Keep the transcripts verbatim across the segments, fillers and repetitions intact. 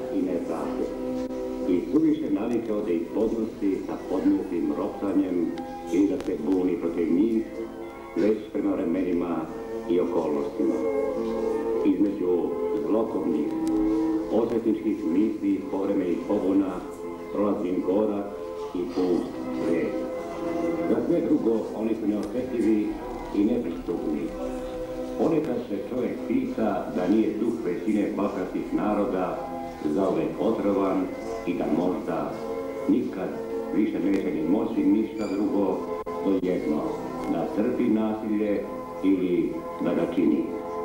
i nepravde. I suviše navikao da ih podnosi sa podmutim ropsanjem ili da se buni protiv njih, već prema vremenima i okolnostima. Između zlokobnih, osvetničkih misli i povremenih pobuna prolazim gorak i pust red. Za sve drugo oni su neosjetljivi i nepristupni. Ponekad se čovjek pita da nije duh većine bahatih naroda zauvek otrovan i da možda nikad više neće ni moći ništa drugo do jedno, da trpi nasilje ili da ga čini.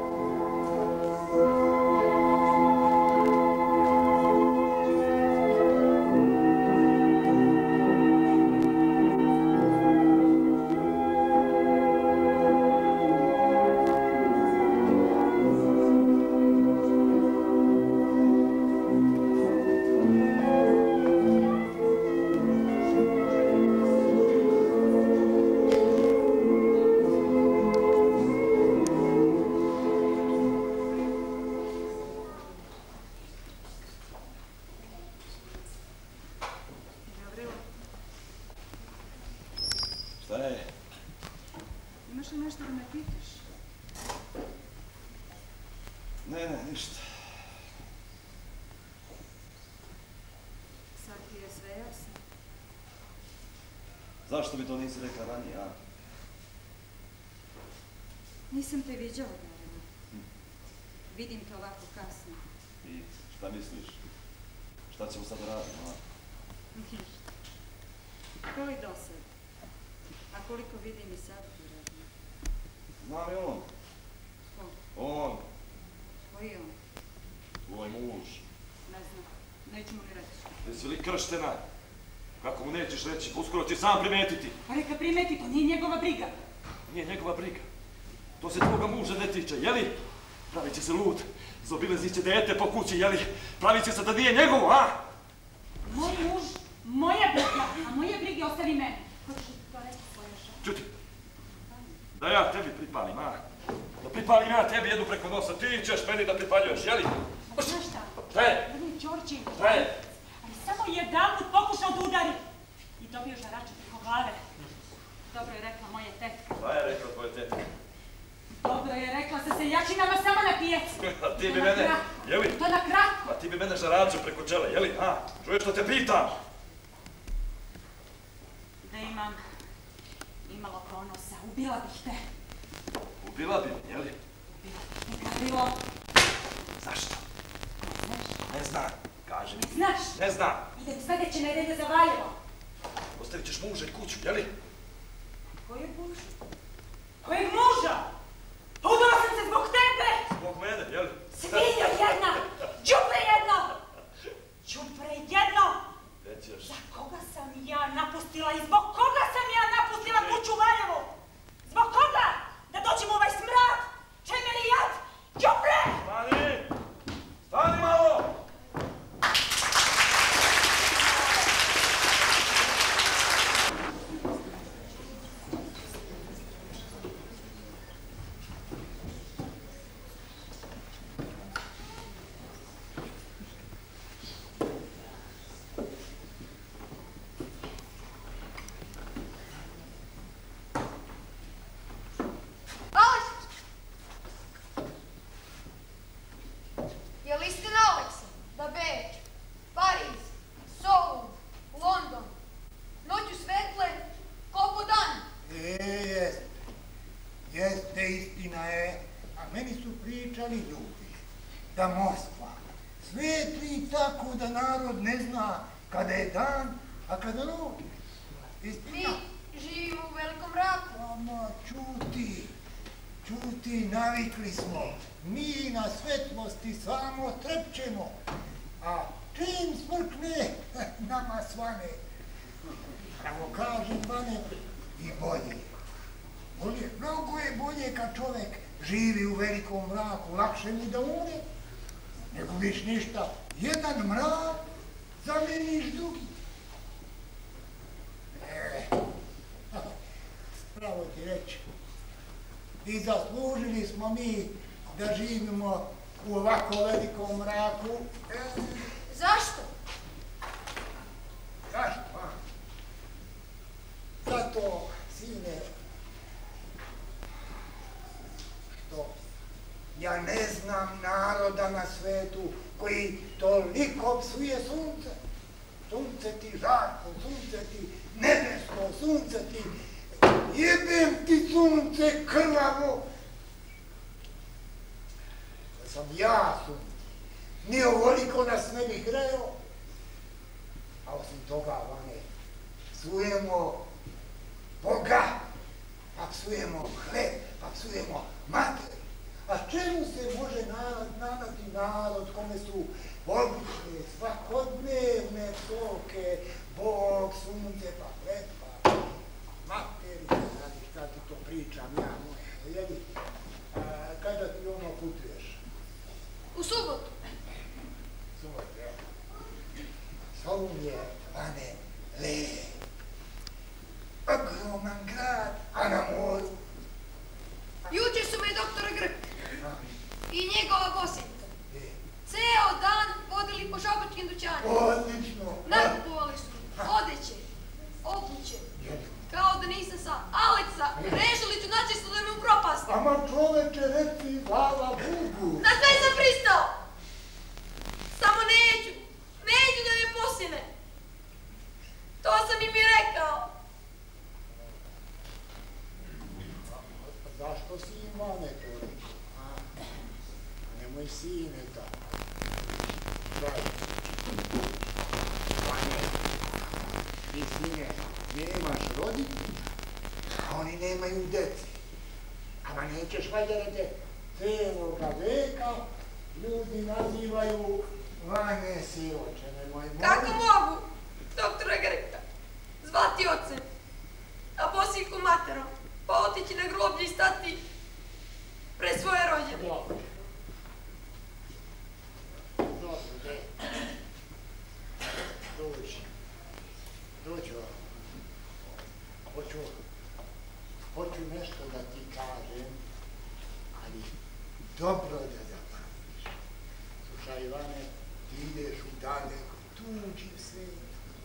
Ne, ne, ništa. Sad ti je sve jasno. Zašto mi to nisi rekla ranije, a? Nisam te viđala, naravno. Vidim te ovako kasno. I šta misliš? Šta ćemo sad raditi, a? Ništa. Koji dosad? A koliko vidim i sad ti radim? Znam i on. Ko? On. Koji je on? Tvoj muž. Ne znam. Neću mu ni reći. Jesi li krštena? Kako mu nećeš reći? Uskoro će sam primetiti. Pa neka primeti, to nije njegova briga. Nije njegova briga. To se tvoga muža ne tiče, jeli? Pravit će se lud. Zaobilazit će dete po kući, jeli? Pravit će se da nije njegovo, a? Moj muž, moja briga, a moje brige ostavi meni. Hoćeš li to reći svoje žene? Čuti. Da ja tebi pripalim, a? Da pripalim ja tebi jednu preko nosa, ti ćeš meni da pripaljuješ, jeli? Znaš šta? Šta je? Vrni Đorđe. Šta je? Ali samo jedanput pokušao da udari. I dobio žarača preko glave. Dobro je rekla moja tetka. Šta je rekla tvoja tetka? Dobro je rekla sa seljačinama samo na pijaci. A ti bi mene, jeli? To na kratko. A ti bi mene žaračio preko čela, jeli? A? Čuješ što te pitam? Da imam imalo ponosa, ubila bih te. Ubila bi me, jeli? Ubila bih te, Gavrilo. Zašto? Ne znaš? Ne znam. Kaži mi. Ne znaš? Ne znam. Idem sljedeće nedelje za Valjevo. Ostavit ćeš muža i kuću, jeli? Kojeg muža? Kojeg muža? Pa udala sam se zbog tebe! Zbog mene, jeli? Svinjo jedna! Đubre jedno! Đubre jedno! Nećeš. Za koga sam ja napustila i zbog koga sam ja napustila kuću u Valjevu? Zbog koga? Da dođem u ovaj smrad? Čemeli jad? Đubre! Stani! Stani malo! Je li istina, Aleksa, da Beč, Pariz, Solun, London, noću svetle, koliko dan? E, jeste. Jeste, istina je. A meni su pričali ljudi da Moskva svetli tako da narod ne zna kada je dan, a kada noć. Istina? Mi živimo u velikom mraku. Ama, čuti, čuti, navikli smo. Mi na svetlosti samo trepćemo, a čim smrkne, nama svane. Pravo kažem, Bane, i bolje. Bolje, mnogo je bolje kad čovjek živi u velikom mraku, lakše mu da umre, ne gubiš ništa. Jedan mrak zameniš drugi. E, pravo ti reći. I zaslužili smo mi da živimo u ovako velikom mraku. E, sine, što ja ne znam naroda na svetu koji toliko psuje sunce. Sunce ti žarko, sunce ti nebesko, sunce ti, jebem ti sunce krvavo. Da sam ja sunce, ni ovoliko nas ne bih greo, a osim toga, vane, psujemo Boga, pa psujemo hleb, pa psujemo mater. A čemu se može nadati narod kome su obične, svakodnevne psovke, Bog, sunce, pa hleb, pa materi, znate šta ti to pričam ja, moje, jeli? Kada ti ono putuješ? U subotu. Subotu, evo. Solun je, vane, lep. Ogroman grad, a na moru. Juče su me doktora Grk i njegova bosenka ceo dan vodili po šabačkim dućanima. Odlično. Nakupovali su odeće, obuće, kao da nisam sam. Aleksa, rešili ću načisto da me upropasti. Ama čoveče, reci, hvala Bogu. Na sve sam pristao. Samo neću, neću da me posine. To sam im i rekao. Zašto si imane to rekao? Nemoj sine tako. Daj. Vane, ti sine nemaš roditelja, a oni nemaju dece. Ama nećeš valjda da te celoga veka ljudi nazivaju Vane siloče, nemoj moći. Kako mogu, doktora Grka, zvati ocem, a bosiku materom, pa otići na groblje i stati pre svoje rođene? Dobro. Dobro, de. Dođi. Dođi ovdje. Hoću, hoću nešto da ti kažem, ali dobro da zapamtiš. Slušaj, Ivane, ti ideš u daleko, tuđi svijet.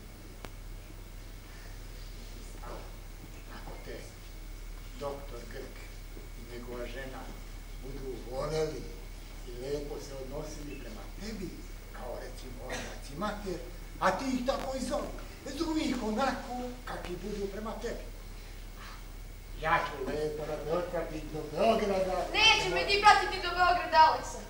Ako te doktor Grk i njegova žena budu voleli i lepo se odnosili prema tebi, kao recimo otac i mater, a ti ih tako i zovi. Zovi ih onako kakvi budu prema tebi. Ja ću lepo da te otpratim do Beograda. Neće me ti pratiti do Beograda, Aleksa.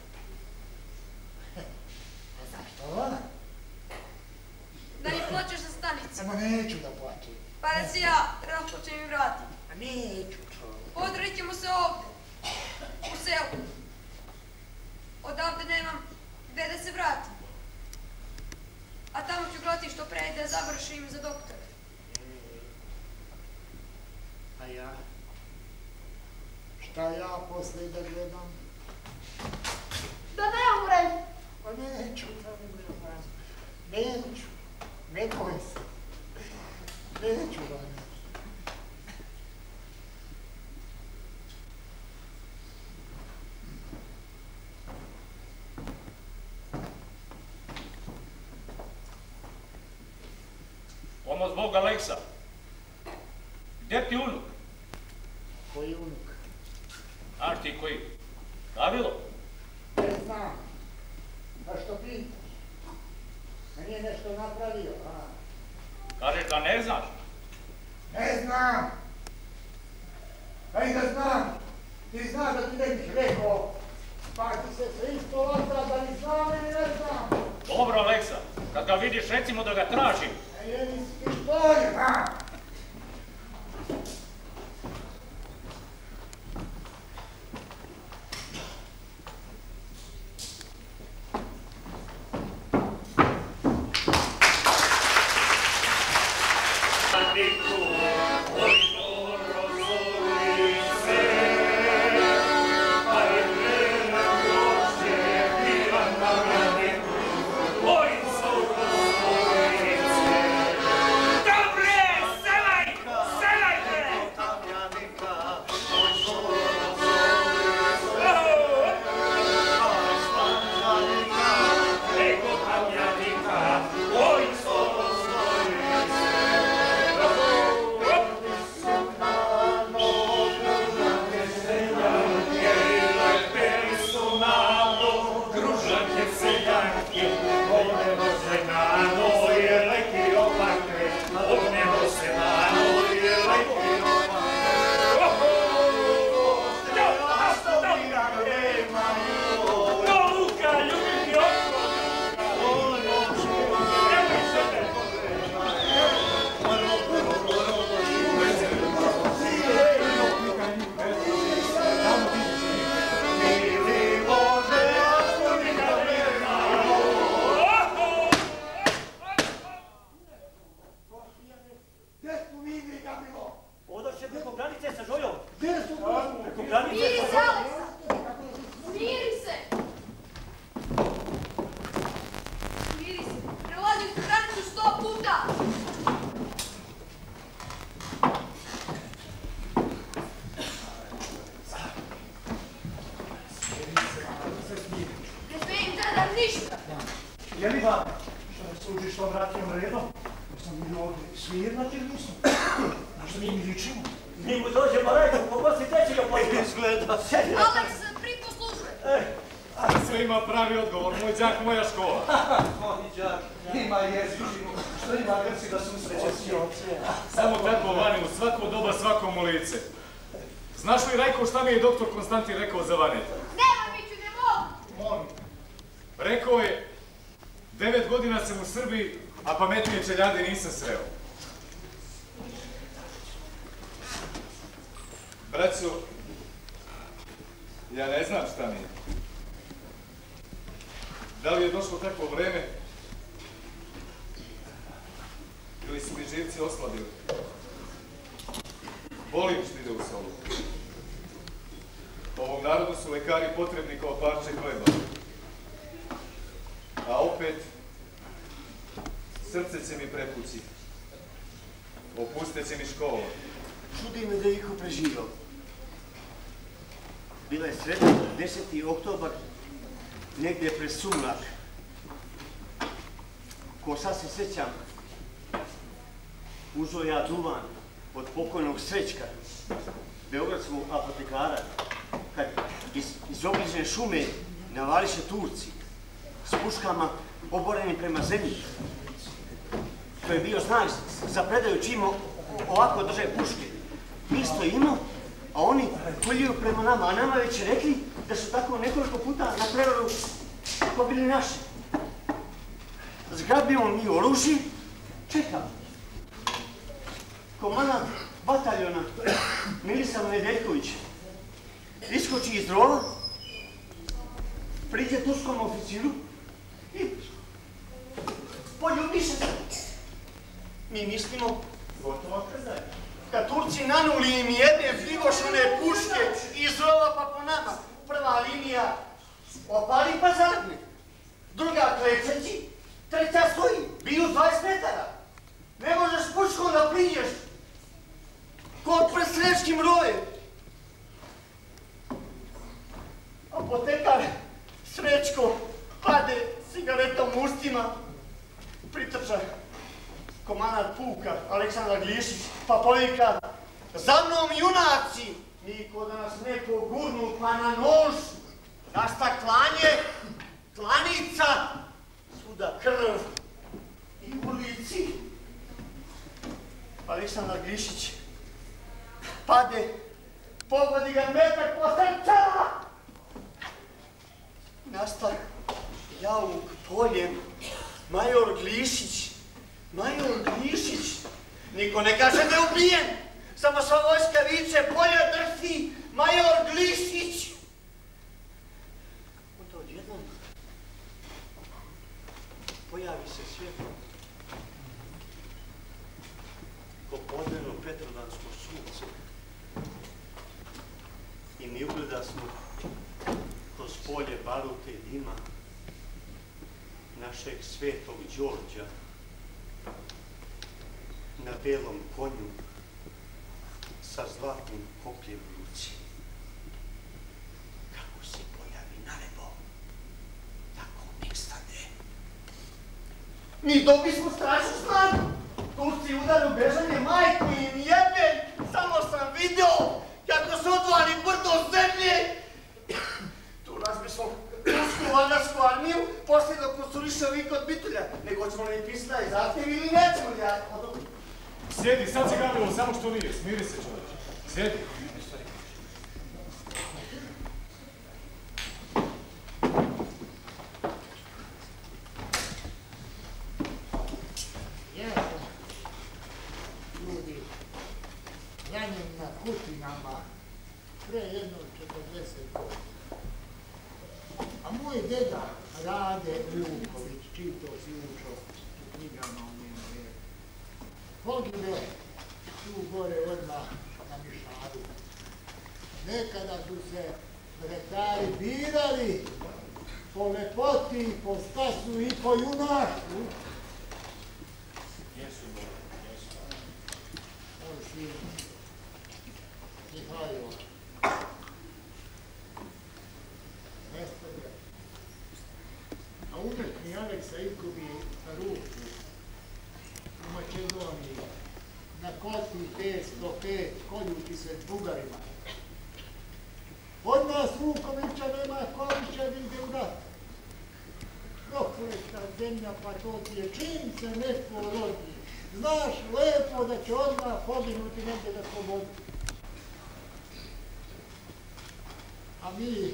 A zašto ona? Da mi plaćeš za stanicu. Samo neću da plaćem. Pa da se ja rasplaćem i vratim. A neću, čovjek. Odredit ćemo se ovde, u selu. Odavde nemam gde da se vratim. A tamo ću gledati što pre da završim za doktora. A ja? Šta ja posle da gledam? Da ne umrem! Pa neću da gledam. Neću. Ne boj se. Neću, Vane. Pomoz Boga, Aleksa. Gdje ti unuk? Koji unuk? Znaš ti koji? Gavilo? Ne znam. Pa što pitaš? A nije nešto napravio, a? Kažeš da ne znaš? Ne znam. A i da znam. Ti znaš da ti ne bih rekao. Pa ti se sve isto vatra da li znam ili ne znam. Dobro, Aleksa. Kad ga vidiš, recimo da ga tražim. A je li s pištoljem, a? Dobre granice sa Žojom. Gdje su to? Preko granice Smiri sa se, Žojom. Aleksa! Smiri se! Smiri se! Prelazili ste granicu sto puta! Ne smijem tada ništa! Je li vam? Što ne služiš tom ratijom redom? Jesam mi ovdje smirnati ili nisam? Možda mi ličimo? Mi mu dođemo redom, kogo si teći ga pojde. Izgleda. Aleks, pripo službe! Sve ima pravi odgovor, moj đak, moja škola. Moj đak, ima jezičinu, što ima grci da susreće s njom. Samo tako vani u svako doba svakom u lice. Znaš li, Rajko, šta mi je doktor Konstantin rekao za Vaneta? Nemoj, Miću, ne mogu! Molim. Rekao je, devet godina sam u Srbiji, a pametnije čeljade nisam sreo. Braćo, ja ne znam šta mi je. Da li je došlo takvo vreme? Ili su mi živci oslabili? Volim što ide u sobu. Ovom narodu su lekari potrebni kao parče hleba. A opet, srce će mi prepući. Opustit će mi škola. Čudi me da je iko preživao. Bila je sreda, deseti oktobar, negdje pred sumrak. Ko sad se sjećam, uzeo ja duvan od pokojnog Srećka, beogradskog apotekara, kad iz, iz obližne šume navališe Turci s puškama oborenim prema zemlji. To je bio znak za predaju čim ovako drže puške. Mi stojimo, a oni koljuju prema nama, a nama već rekli da su tako nekoliko puta na prevaru pobili naše. Zgrabimo mi oružje, čekamo. Komandant bataljona Milisav Nedeljković iskoči iz drova, priđe turskom oficiru i poljubiše se. Mi mislimo, gotovo predaje. Kad Turci nanuli im jedne figošone puške iz rova pa po nama, prva linija opali pa zagne, druga klečeći, treća stoji, biju dvadeset metara. Ne možeš puškom da priđeš, kod pred Srečkim rojem. Apotekar Srećko pade cigaretom u ustima, pritrča komandant puka Aleksandar Glišić, pa povika: za mnom junaci! Niko da nas neko gurnu pa na nož, nasta klanje, klanica, svuda krv i u lici. Aleksandar Glišić pade, pogodi ga metak po srca. Nasta jauk poljem, major Glišić, major Glišić. Niko ne kaže da je ubijen, samo sva vojska viče, polje drsi, major Glišić. Onda odjednom pojavi se svjetlo. Popodnevno petrodansko sunce. I mi ugleda smo kroz polje barute i dima našeg svetog Đorđa na belom konju sa zlatnim kopljem u ruci. Kako se pojavi na nebo, tako nestane. Mi dobili smo strašnu snagu. Turci udaru bežanje, majku im jebe, samo sam video kako su odvali brdo zemlje. Tu razbi smo tursku valjarsku armiju, poslije dok konsuriše ovi kod Bitulja. Nego ćemo li pisati i zahtjev ili nećemo li ja? Sjedi, sad si gledalo, samo što nije, smiri se čovječe. Sjedi. Ranjen na Kutinama pre jedno četrdeset godina. A moj deda Rade Ljuković, čito si učio u knjigama u njeno vjeru, pogine tu gore odmah na Mišaru. Nekada su se vretari birali po lepoti, po stasu i po junaštvu. Jesu, jesu. Moj sin, Mihajlo, nestade. A umetni Aleksa izgubi ruku u Makedoniji na koti petsto pet koljući se s Bugarima. Od nas Vukovića nema ko više ide u rat. Prokleta zemlja, pa to ti je čim se neko rodi. Znaš lepo da će odmah poginuti negdje da slobodi. A mi,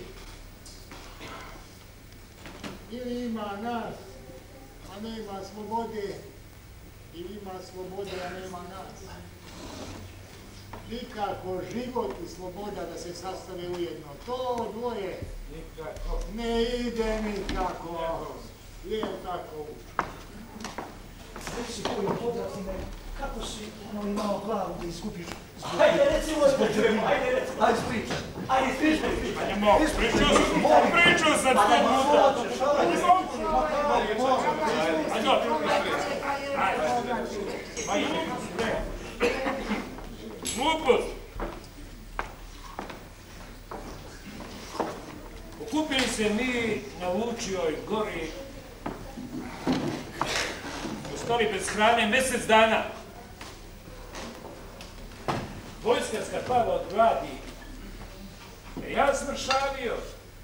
ili ima nas, a nema slobode, ili ima slobode, a nema nas. Nikako život i sloboda da se sastave ujedno. To dvoje ne ide nikako. Je tako. Reci koju podrati me, kako si ono imao glavu da izgubiš? Ajde, recimo, ajde, recimo. Ajde, pričaj. Ajde, pričaj, pričaj. Ajde, mogu, pričao sam, pričao sam sto puta. Ajde, mogu. Ajde, ajde. Glupost. Okupili se mi na Vučijoj gori, ostali bez hrane mjesec dana. Vojska skapala od gladi. Ja smršavio.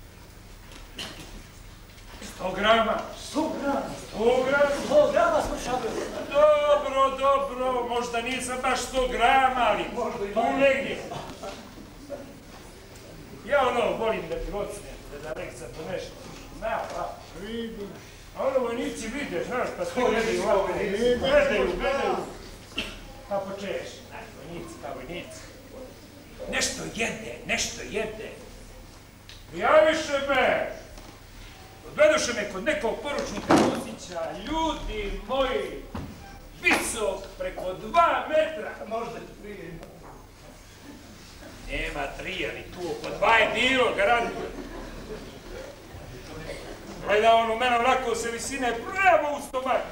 Sto grama. Sto grama. Sto grama. Sto grama smršavio. Dobro, dobro, možda nisam baš sto grama, ali tu negdje. Ja ono, volim da ti ocnem, da da Aleksa to nešto. Zna, pa. Vidim. A ono vojnici vide, znaš, pa to gledaju ovako. Gledaju, gledaju. Pa počeš, znaš, vojnici, pa vojnici. Nešto jede, nešto jede. Javiše me. Odvedoše me kod nekog poručnika Uzića, ljudi moji, visok preko dva metra. Možda tri. Nema tri, ali tu oko dva je bilo, garantujem. Gleda on u mene onako se visine pravo u stomak.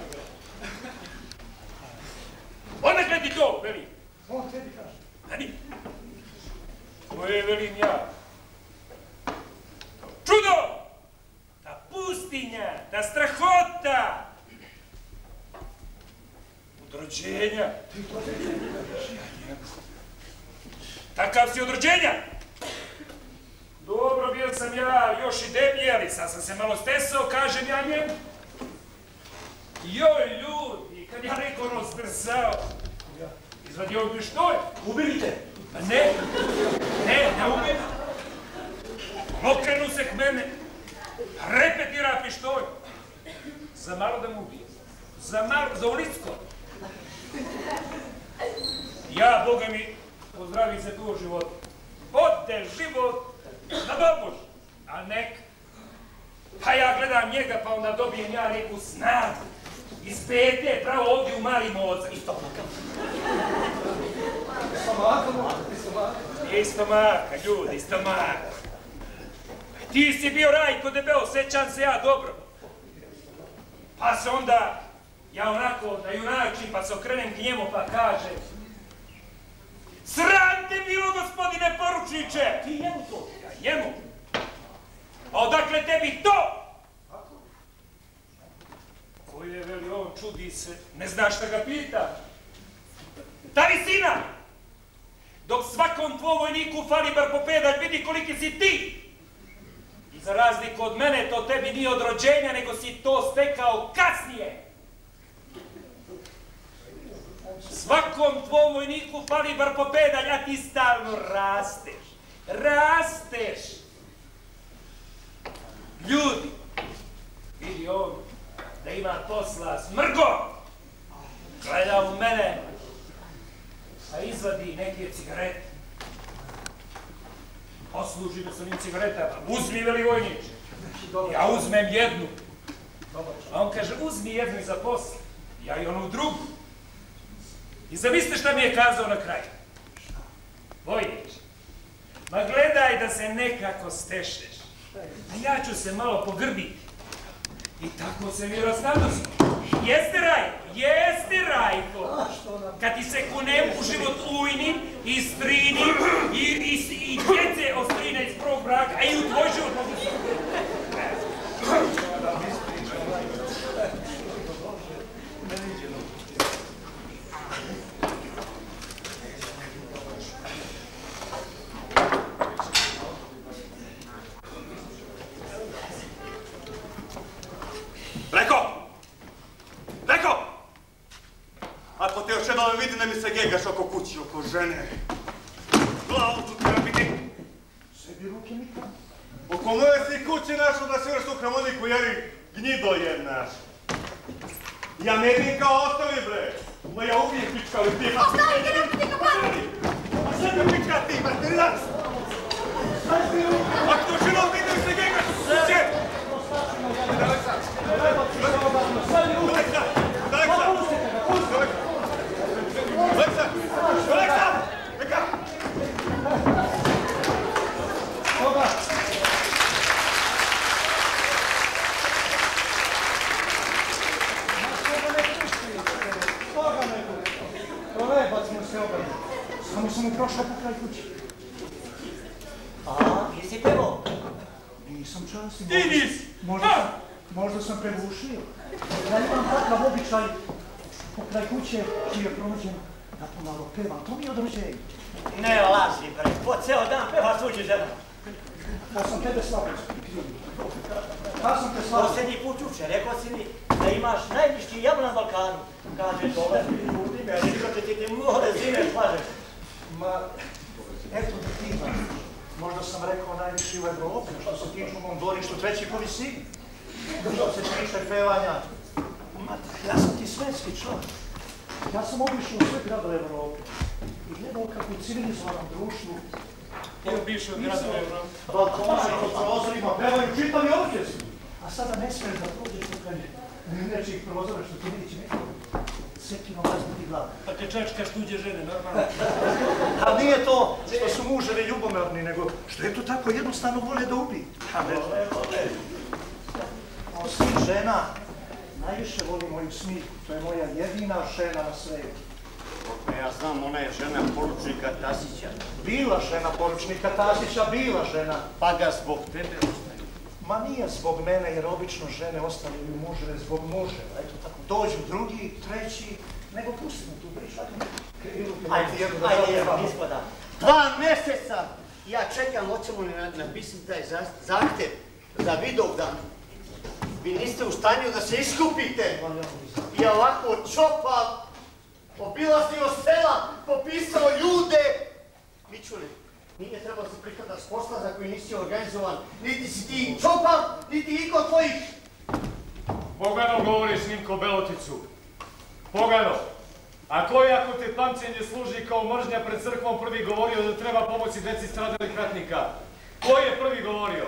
Odakle ti to, veli? On tebi kaže. Ani? Koje velim ja? Čudo! Ta pustinja, ta strahota! Od rođenja. Takav si od rođenja? Dobro, bio sam ja još i deblji, ali sad sam se malo stesao, kažem ja njemu. Joj, ljudi, kad ja neko ono stresao, izvadio ovdje pištolj. Ubirite. Pa ne, ne, ne ubim. Okrenu se k mene, repetira pištolj. Za malo da mu ubijem. Za malo, za ulicko. Ja, Boga mi, pozdravi se tu u životu. Ode život na dobož, a nek. Pa ja gledam njega, pa onda dobijem ja neku snagu. Iz pete, pravo ovdje u mali mozak. Isto maka. Isto maka, isto maka. Isto maka, ljudi, isto maka. Ti si bio Rajko debeo, sećam se ja dobro. Pa se onda, ja onako da junačim, pa se okrenem k njemu pa kažem: sram te bilo, gospodine poručniče! Ti njemu to? Ja njemu? A odakle tebi to? Koji je, veli, on čudi se, ne znaš šta ga pita. Ta visina! Dok svakom tvoj vojniku fali bar po pedalj, vidi koliki si ti! I za razliku od mene, to tebi nije od rođenja, nego si to stekao kasnije. Svakom tvom vojniku fali bar po pedalj, a ti stalno rasteš. Rasteš! Ljudi, vidi on da ima posla s mrgom. Gleda u mene, a izvadi neke cigarete. Posluži me s onim cigaretama. Uzmi, veli vojniče. Ja uzmem jednu. A on kaže, uzmi jednu i za posla. Ja i onu drugu. I zamislite šta mi je kazao na kraju. Vojniče, ma gledaj daj da se nekako stešeš. A ja ću se malo pogrbiti. I tako se mi rastadosmo. Jeste Rajko, jeste Rajko. Kad ti se kunem u život ujni i strini i, i, i djece od strine iz prvog braka, a i u tvoj život mogu se. Reko! Reko! Ako te još jednom vidi, ne mi se gegaš oko kući, oko žene. Glavu ću te nabiti. Sebi ruke mi tam. Oko moje si kući našo da si još u hramoniku, jeli gnjido jednaš. Ja ne bih kao ostali, bre. Ma ja ubijem pička, ali ti... Ostavite nam ti kapati! A sve te pička ti, materinac! Ako te još jednom vidi, ne mi se gegaš oko kuće! Aleksa! Aleksa! Aleksa! Aleksa! Neka! Koga? Koga ne pusti? Prolebac mu se obrani. Samo sam mu prošao po kraj kući. A, nisi pevo? Nisam čas. Ti nisi! Možda sam, možda sam prebušio. Ja imam takav običaj po kraj kuće čiji je prođen da pomalo pevam. To mi je od rođenja. Ne laži, bre, po ceo dan pevaš tuđi žena. Ja sam tebe slavio. Ja sam te slavio. Posljednji put juče, rekao si mi da imaš najvišći jablo na Balkanu. Kaže, dole, ljudi me, rekao ti ti more zime slažeš. Ma, eto da ti znaš. Možda sam rekao najviši u Evropi, što se tiču u mom dvorištu treći po visini. Držao se tiče pevanja. Ma, ja sam ti svetski čovjek. Ja sam obišao sve gradove Evrope i gledao kako u civilizovanom društvu Ti obišao gradove Evrope. balkone pod prozorima pevaju čitavi orkestri. A sada ne smiješ da prođeš ukraj nečijih prozora što ti neće neko sekinom razbiti glavu. Pa te čačkaš tuđe žene, normalno. A nije to što su muževi ljubomorni, nego što je to tako jednostavno vole da ubiju. Vole, vole. Osim žena, najviše volim moju smiku. To je moja jedina žena na svijetu. Ja znam, ona je žena poručnika Tasića. Bila žena poručnika Tasića, bila žena. Pa ga zbog tebe ostaje. Ma nije zbog mene, jer obično žene ostavljaju muževe zbog muževa. Eto tako, dođu drugi, treći, nego pustimo tu priču. Ajde, ajde, jedno, gospoda. Dva mjeseca ja čekam, hoćemo li napisati taj zahtjev za Vidovdan. Vi niste u stanju da se iskupite. I ovako čopav, obilazio sela, popisao ljude. Mičule, nije trebalo se prihvatati s posla za koji nisi organizovan. Niti si ti čopav, niti iko tvojih. Pogano govoriš, Ninko Beloticu. Pogano. A ko je, ako te pamćenje služi kao mržnja pred crkvom, prvi govorio da treba pomoći deci stradalih ratnika? Ko je prvi govorio?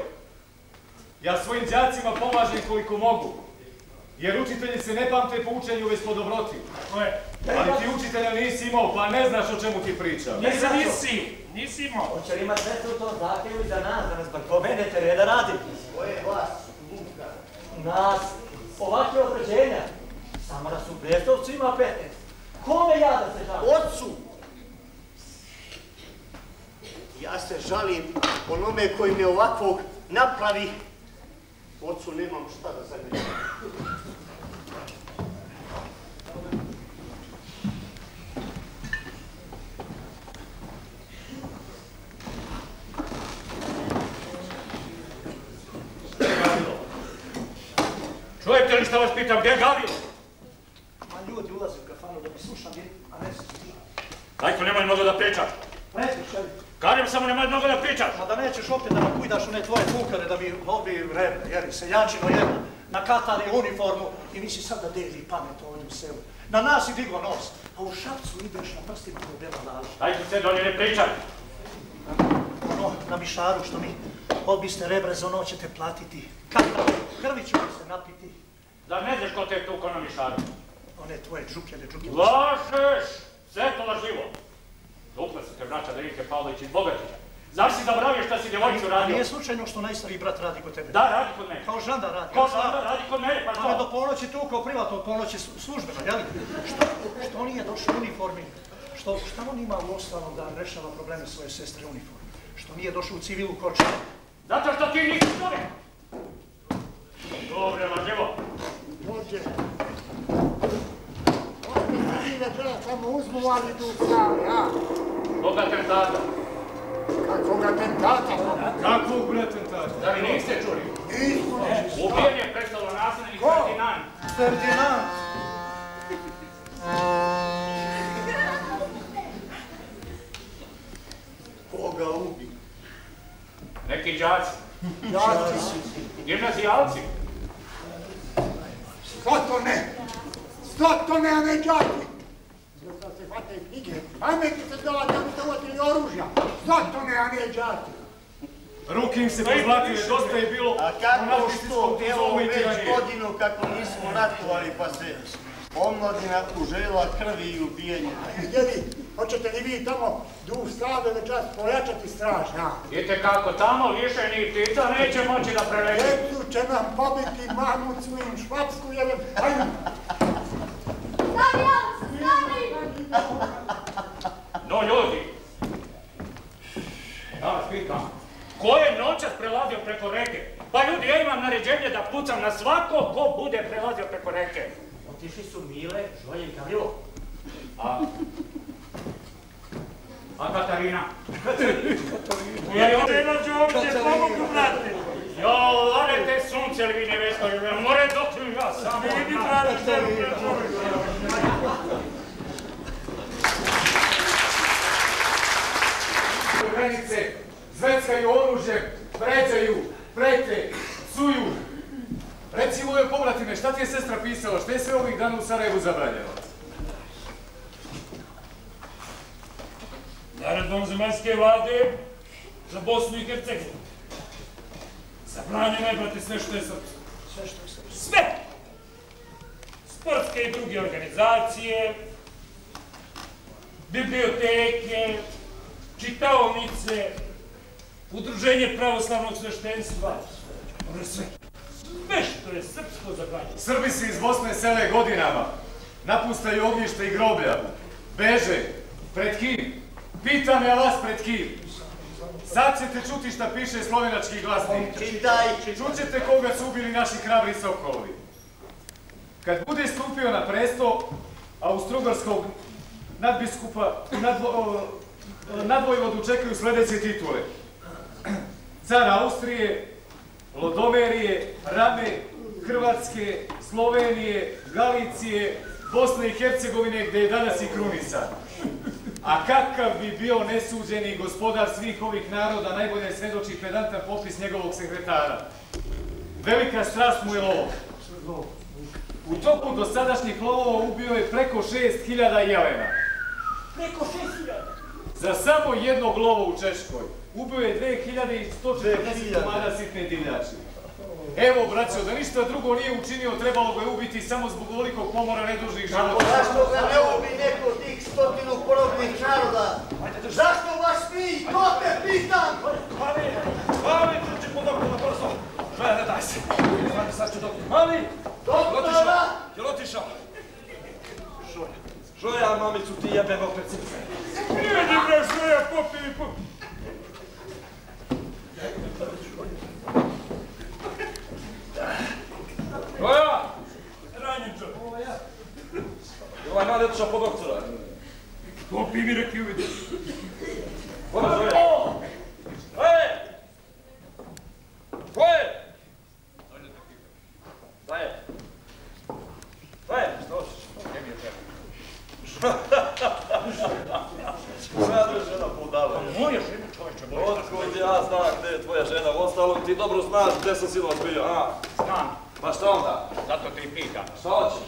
Ja svojim đacima pomažem koliko mogu. Jer učitelji se ne pamte po učenju, već po dobroti. Ali ti učitelja nisi imao, pa ne znaš o čemu ti pričam. Nisi, nisi, nisi imao. Hoće li imati nešto u tom zahtjevu i za nas, da nas bar pomenete, reda radim? Koje vas, Luka? Nas, ovakve određenja. Samo da su Brestovcu ima petnaest. Kome ja da se žalim? Ocu! Ja se žalim onome koji me ovakvog napravi. Ocu nemam šta da zagrešim. Čujete li šta vas pitam, gdje je Gavilo? Ma ljudi ulaze u kafanu da mi slušam, a ne se slušam. Rajko, nemoj mnogo da pričaš. Prepišaj. Kažem samo nemoj mnogo da pričaš. Ma da nećeš opet da nakujdaš one tvoje kukare da mi lobi rebre, jeli se jančino jedna, nakatali uniformu i misli sad da deli pamet ovdje u selu. Na nas i diglo nos, a u Šapcu ideš na prstima kao bela laža. Rajko, se do nje ne pričaj. Ono, na mišaru što mi odbiste rebre za ono ćete platiti. Kako? Krvi ću mi se napiti. Da ne znaš ko te je tu ko na mišaru? One tvoje džukljene džukljene. Lažeš! Sve to laživo. Dupla se te vraća da Ike Pavlović iz Bogatića. Zašto si zaboravio šta si djevojčicu radio? Nije slučajno što najstariji brat radi kod tebe. Da, radi kod mene. Kao žandar radi. Kao žandar radi kod mene, pa što? On je što? do ponoći tu kao privatno, od ponoći službeno, jel? Što, što nije došao u uniformi? Što, šta on ima u ostalom da rešava probleme svoje sestre u uniformi? Što nije došao u civilu koča? Zato što ti nisi čovjek! Dobre, laževo. Dođe. Ovdje se ti večera samo uzmuvali tu u stavi, a? Koga tentata? Kakvog atentata? Kakvog bre tentata? Da li niste čuli? Nismo ništa. Ubijen je predstavno nasljednik Ferdinand. Ferdinand! Koga ubi? Neki đaci. Đaci. Gimnazijalci. Zato ne. Zato ne, a ne đaci. Zato se hvataju knjige. Pameti se dala da bi se uvatili oružja. Zato ne, a ne đaci. Ruke im se pozlatile, dosta je bilo... A kako što, evo već godinu kako nismo ratovali pa se omladina uželjela krvi i ubijenje. Jeli, hoćete li vi tamo du stave večas pojačati straž, ja? Vidite kako tamo lišeni ptica neće moći da preleći. Djecu će nam pobiti mamut svojim švapskujelem. Ajde! Stavi, Alce, stavi! No ljudi, ja vas pitam, ko je noćas prelazio preko reke? Pa ljudi, ja imam naređenje da pucam na svako ko bude prelazio preko reke. Otišli su Mile, Žolje i Gavrilo. A? A Katarina? Katarina? Ja ovdje nađu ovdje pomogu, brate. Jo, ladete sunce li vi nevesto, jer more dok mi ja samo... Vidi, brate, što je Granice zveckaju oružjem, vređaju, prete, psuju. Reci moje pobratime, šta ti je sestra pisala, šta je sve ovih dana u Sarajevu zabranjeno? Naredbom zemaljske vlade za Bosnu i Hercegovinu. Zabranjeno je, brate, sve što je srpsko. Sve što je srpsko. Sve! Sportske i druge organizacije, biblioteke, čitaonice, udruženje pravoslavnog sveštenstva, ono sve. Sve što je srpsko zabranjeno. Srbi se iz Bosne sele godinama, napustaju ognjišta i groblja, beže, pred kim? Pitam ja vas pred kim? Sad ćete čuti šta piše slovenački glasnik. Čitaj! Čućete koga su ubili naši hrabri sokolovi. Kad bude stupio na presto Austrougarskog nadbiskupa, nadvo, nadvojvodu čekaju sljedeće titule. Car Austrije, Lodomerije, Rame, Hrvatske, Slovenije, Galicije, Bosne i Hercegovine, gdje je danas i krunica. A kakav bi bio nesuđeni gospodar svih ovih naroda, najbolje svedoči pedantan popis njegovog sekretara. Velika strast mu je lov. U toku dosadašnjih lovova ubio je preko šest hiljada jelena. Preko šest hiljada? Za samo jednog lova u Češkoj ubio je dve hiljade sto četrdeset komada sitne divljači. Evo, braćo, da ništa drugo nije učinio, trebalo ga je ubiti samo zbog ovolikog pomora nedužnih života. Zašto ga ne ubi neko od tih stotinu porobnih naroda? Zašto baš mi? To te pitam! Mali, mali, tu će po doktora brzo. Žoja, ne daj se. Znate, sad ću doktor. Mali! Doktora! Jel otišao? Žoja, Žoja, mamicu ti jebem opet cice. Vidi bre, Žoja, popi mi popi. Žoja! Ranjen čovjek. Ovaj mali otišao po doktora. Popi mi reki uvidi. Ono Žoja. Ej! Ko je? Šta je? Šta je? Šta hoćeš? Gdje mi je tebe? Moja žena podala. Moja žena, čovječe, moja žena. Otkud ja znam gdje je tvoja žena, u ostalom ti dobro znaš gdje sam sinoć bio, a? Znam. Pa šta onda? Zato te i pitam. Šta hoćeš?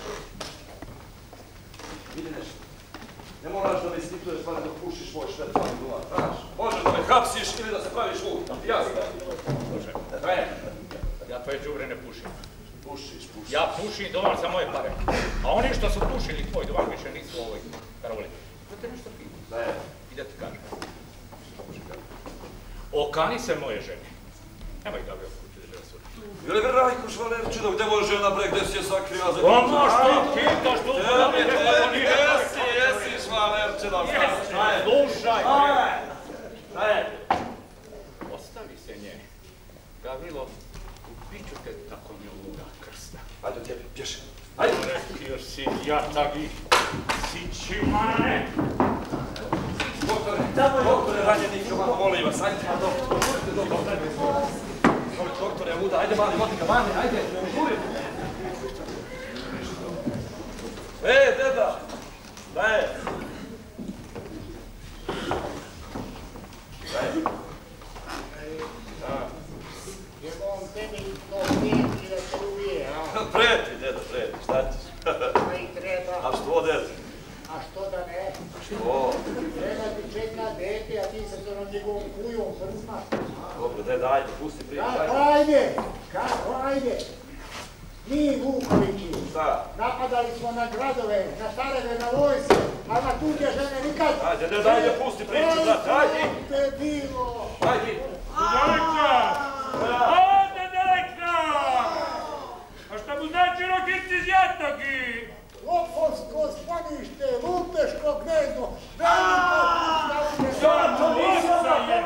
Vidi nešto. Ne moraš da me ispituješ pa da pušiš moj švetovani duvan, znaš? Možeš da me hapsiš ili da se praviš lud, ja znam. Slušaj, Trajan, ja tvoje đubre ne pušim. Pušiš, pušiš. Ja pušim duvan za moje pare. A oni što su pušili tvoj duvan više nisu u ovoj karoli. Da te nešto pitam. Da je. I da ti kažem. okani se moje žene. Nemoj da bi okuti država suri. Jel je Rajko Švalerčina, gde moja žena bre, gde si je sakriva za... Oma, što pitaš tu? Tebi, tebi, jesi, jesi Švalerčina, šta je? Slušaj, šta je? Ostavi se nje. Gavilo, ubiću te tako miluga krsta. Ajde od tebi, pješi. Ajde. Rekio si jatagi, sići mane. Doktore, doktore, ranjeni, molim vas, ajde. Doktore, muda, ajde mali, vodi ga, mani, ajde, žuri. E, deda, daj. Daj. Jebo on tebi to prijeti da se ubije, a? Preti, deda, preti, šta ćeš? Pa i treba. A što, deda? A što da ne? Što? Treba ti čeka dete, a ti se to na njegovom kujom prsmaš. Dobro, deda, ajde, pusti priču, ajde. Kako ajde? Kako ajde? Mi, Vukovići, napadali smo na gradove, na stareve, na vojske, a na tuđe žene nikad. Ajde, deda, ajde, pusti priču, brate, ajde. Ajde, te bilo. Ajde. Delekna! Ajde, Delekna! A šta mu znači rokici iz jatagi? Lopovsko stanište, luteško gnezdo, veliko pustavljenje. Šta to losa je?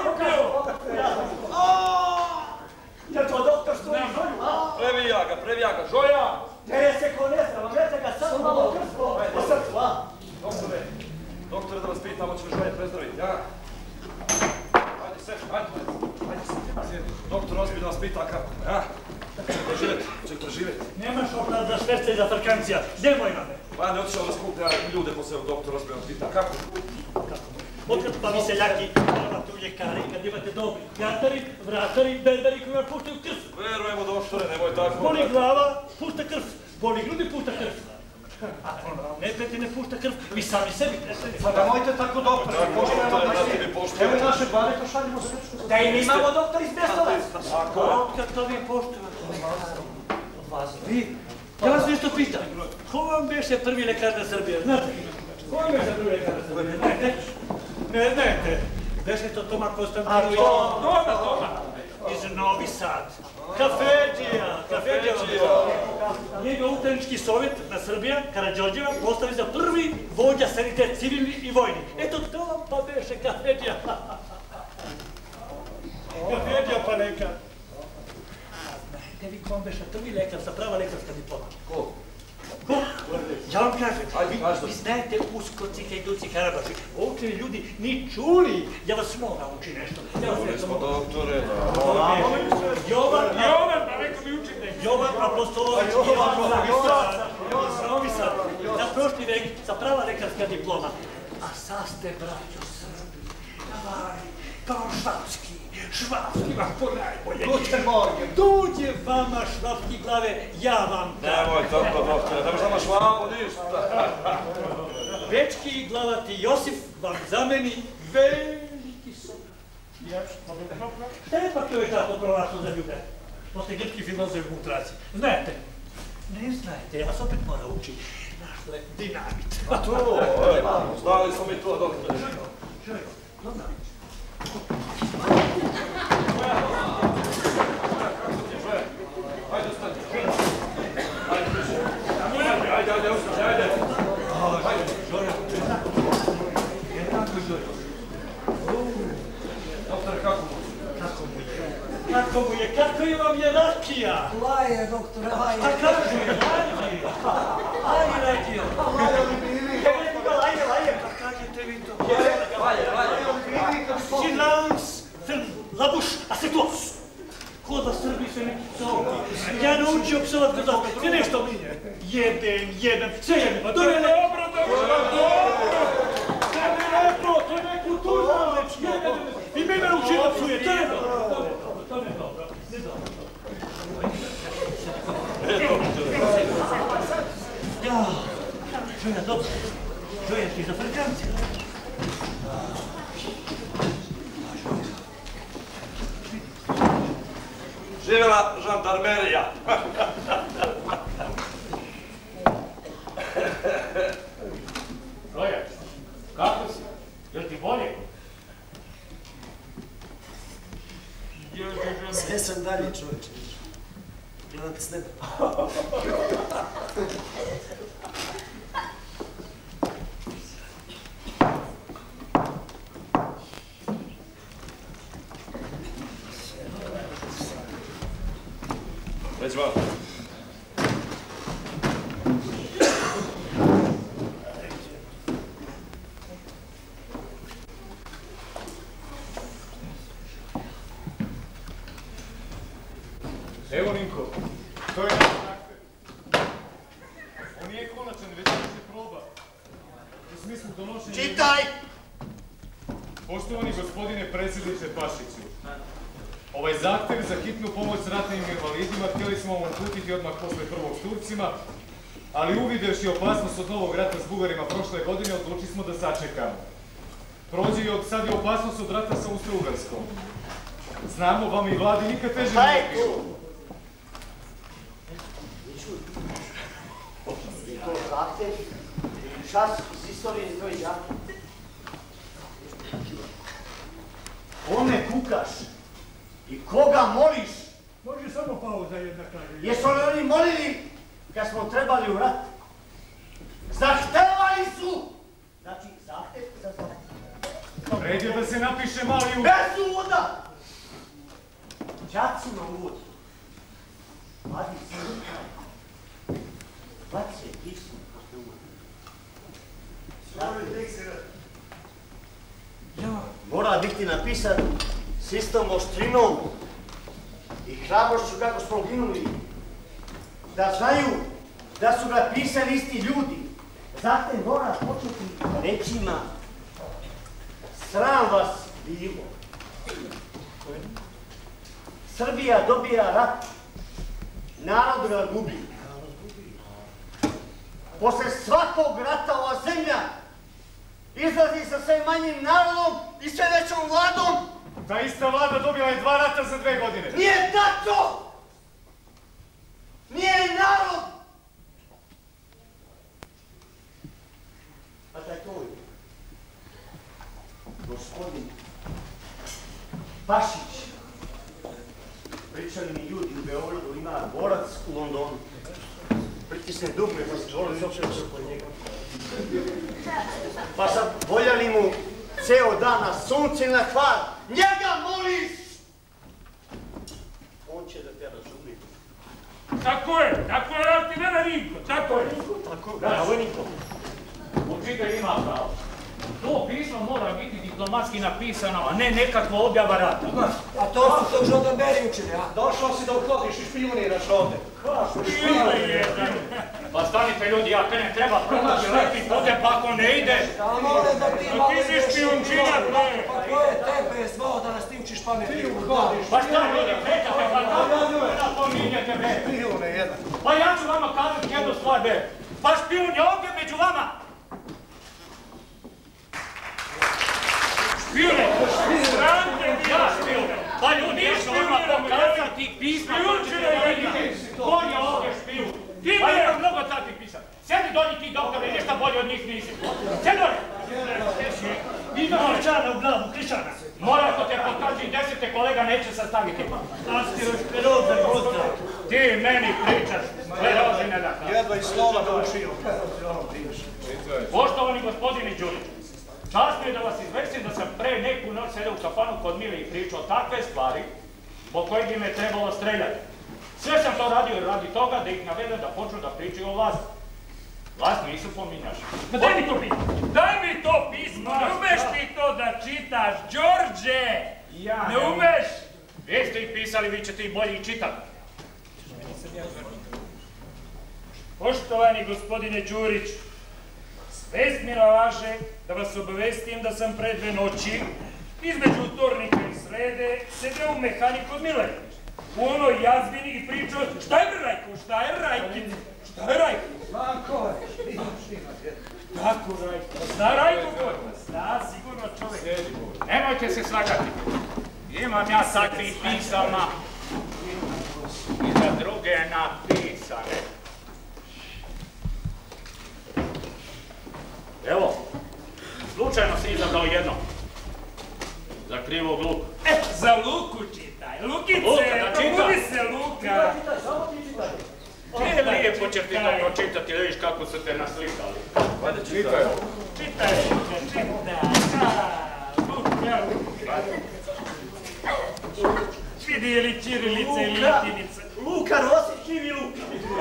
Je to doktor stoji? Previja ga, previja ga, Žoja! Ne se ko ne znam, gledajte ga samo malo krstvo. Po srcu, a? Doktore, doktore da vas pitamo, će li Žoja prezdraviti, ja? Ajde, seš, ajde, ajde, sjedi. Doktor ozbiljno da vas pita kako, ja? Će preživjeti, će preživjeti. Nemaš oprad za šverca i za frkancija. Nemoj na me. Pa ne otišao da skuplja ljude po sebi, doktor ozbiljno pita kako? Kako? Okrpa vi seljaki, imate u ljekari kad imate dobri jatari, vratari, berberi koji vam puštaju krv. Verujemo, doktore, nemoj tako. Boli glava, pušta krv. Boli grudi, pušta krv. Ako ne peti ne pušta krv, vi sami sebi prestanite. Pa nemojte tako, doktore. Evo i naše bare pošaljimo za nešto. Da im imamo doktor iz Bestova. Tako. Kad to vi poštujete. Vi, ja vas nešto pitam. Ko vam beše prvi lekar na Srbije, znate? Ko vam beše prvi lekar na Srbije, znate? Ne znate. Beše to Toma Konstantinović. Toma, Toma. Iz Novi Sad. Kafedžija, Kafedžija. Njegov utajnički sovjet na Srbija, Karađorđeva, postavi za prvi vođa sanitet civilni i vojni. Eto to pa beše Kafedžija. Kafedžija pa lekar. Znajte vi ko vam beše prvi lekar sa prava lekarska diploma? Ko? Ko? Ja vam kažem, vi znajte uskoci Hajduci Karabaši. Učeni ljudi ni čuli. Ja vas moram uči nešto. Čuli smo, doktore. Jovan, Jovan, pa neko mi učite. Jovan Apostolović, Jovan iz Novi Sad. Na prošli vek sa prava lekarska diploma. A sad ste, braćo Srbi, navari, kao švapski. Švapski vam po najbolje. Guten Morgen. Dođe vama švapski glave, ja vam dam. Nemoj tako, doktore, nemaš nama švalu, ništa. Bečki glavati Josif vam zameni veliki sob. E pa to je tako provačno za ljude. To ste grčki filozofi u traci. Znajte? Ne znajte, ja vas opet moram učiti. Našle dinamit. A to, znali smo mi to, doktore. Željko, dobro. Ajde, ostani. Ajde, ajde, ajde, ostani, ajde. Ajde, Žorja. Kako Žorja? Doktore, kako mu? Kako mu je? Kako mu je? Kako je vam je rakija? Laje, doktore, laje. A kako je? Laje. Laje rakija. Laje li bili? Laje, laje. Pa kažete vi to? Laje, laje. Silans, labuš, asetos. Ko da Srbi sve neki psovki. Ja naučio psovat kod vas, sve nešto minje. Jebem, jebem, sve jebem, pa to je dobro, dobro, dobro. To je lepo, to je nekulturno, jebem. Vi me me učili da psuje, to je dobro, to je dobro, to je dobro, ne dobro. Ja, Žoja, dobro. Žoja, ti za frkanci. Živjela žandarmerija. Roja, kako si? Jel ti bolje? Sve sam dalje, čovječe. Gledam te s neba. Već vam. Evo, Ninko, to je naš zahtev. On nije konačan, već se proba. U smislu donošenja... Čitaj! Poštovani gospodine predsjedniče Pašiću, ovaj zahtev za hitnu pomoć ratnim invalidima htjeli smo vam uputiti odmah posle prvog s Turcima, ali uvidevši opasnost od novog rata s Bugarima prošle godine, odlučili smo da sačekamo. Prođe i od sad je opasnost od rata sa Austro-Ugarskom. Znamo, vam i vladi nikad teže nije bilo. I to zahtev, šas iz istorije iz tvojih žake. Kome kukaš? I koga moliš? Može samo pauza jedna kaže. Jesu li oni molili kad smo trebali u rat? Zahtevali su! Znači, zahtev za zahtev. Red je da se napiše mali uvod. Bez uvoda! Čaci na uvod. Mladi sin. Bace pismo posle uvoda. Mora biti napisan s istom oštrinom i hrabrošću kako smo ginuli. Da znaju da su ga pisali isti ljudi. Zatim mora početi rečima sram vas bilo. Srbija dobija rat, narod ga gubi. Posle svakog rata ova zemlja izlazi sa sve manjim narodom i sve većom vladom. Ta ista vlada dobila je dva rata za dve godine. Nije tako! Nije narod! A taj tvoj gospodin Pašić, pričali mi ljudi u Beogradu, ima borac u Londonu. Pritisne dugme pa se borac okreće oko njega. Pa sam voljali mu ceo dan na sunce i na hvar. Njega moliš! On će da te razumije. Tako je, tako je, ali ti mene Ninko, tako je. Tako, da, ovo je Ninko. Učitelj ima pravo. To pismo mora biti diplomatski napisano, a ne nekakva objava rata. A to su tog žandarberi učili, a? Došao si da uhlodiš i špijuniraš ovde. Kako špijuniraš? Pa stanite ljudi, ja te ne treba pronaći lepi putem, pa ako ne ide... Da mole da ti malo ideš... Ti si špijunčina, bre! Pa ko je tebe zvao da nas ti učiš pameti? Ti uhlodiš. Pa šta ljudi, krećate, pa kako me napominjete, bre? Špijune jedan. Pa ja ću vama kazati jednu stvar, bre. Pa špijun je ovdje među vama! Špijune! Sramte mi! Ja špijune! Pa ljudi, ja ću vama pokazati pisma koji ćete vidjeti. Ko je ovdje špijun? Pa ima mnogo takvih pisama. Sjedi dolji ti doktore, ništa bolje od njih nisi. Sjedi dolje! Ima kričana u glavu, kričana. Mora ako te pokaži desete kolega neće sastaviti. Astiro šperoza, goza. Ti meni pričaš, šperozi ne da kao. Jedva i slova da učio. Poštovani gospodine Đurić, čast mi je da vas izvestim da sam pre neku noć sedeo u kafanu kod Mile i pričao takve stvari zbog kojeg bi me trebalo streljati. Sve sam to radio radi toga da ih navedem da počnu da pričaju o vlasti. Vlast nisu pominjaš. Ma daj mi to pismo! Daj mi to pismo! Ne umeš ti to da čitaš, Đorđe! Ne umeš! Vi ste ih pisali, vi ćete ih bolje ih čitati. Poštovani gospodine Đurić, svest mi nalaže da vas obavestim da sam pre dve noći između utornika i srede sedeo u mehani kod Mile. U onoj jazbini i pričao šta je Rajko, šta je Rajkin, šta je Rajko? Znam ko je, štima, štima. Kako Rajko? Zna Rajko ko je? Zna sigurno čovjek. Nemojte se slagati. Imam ja takvih pisama i za druge napisane. Evo, slučajno si izabrao jedno. Za krivog luku. E, za luku čitaj, luku! Hoćeš ti to pročitati, vidiš kako su te naslikali. Ajde, čitaj. Čitaj, čitaj. Luka, Luka. Vidi je li ćirilica ili latinica. Luka Rosić, živi Luka.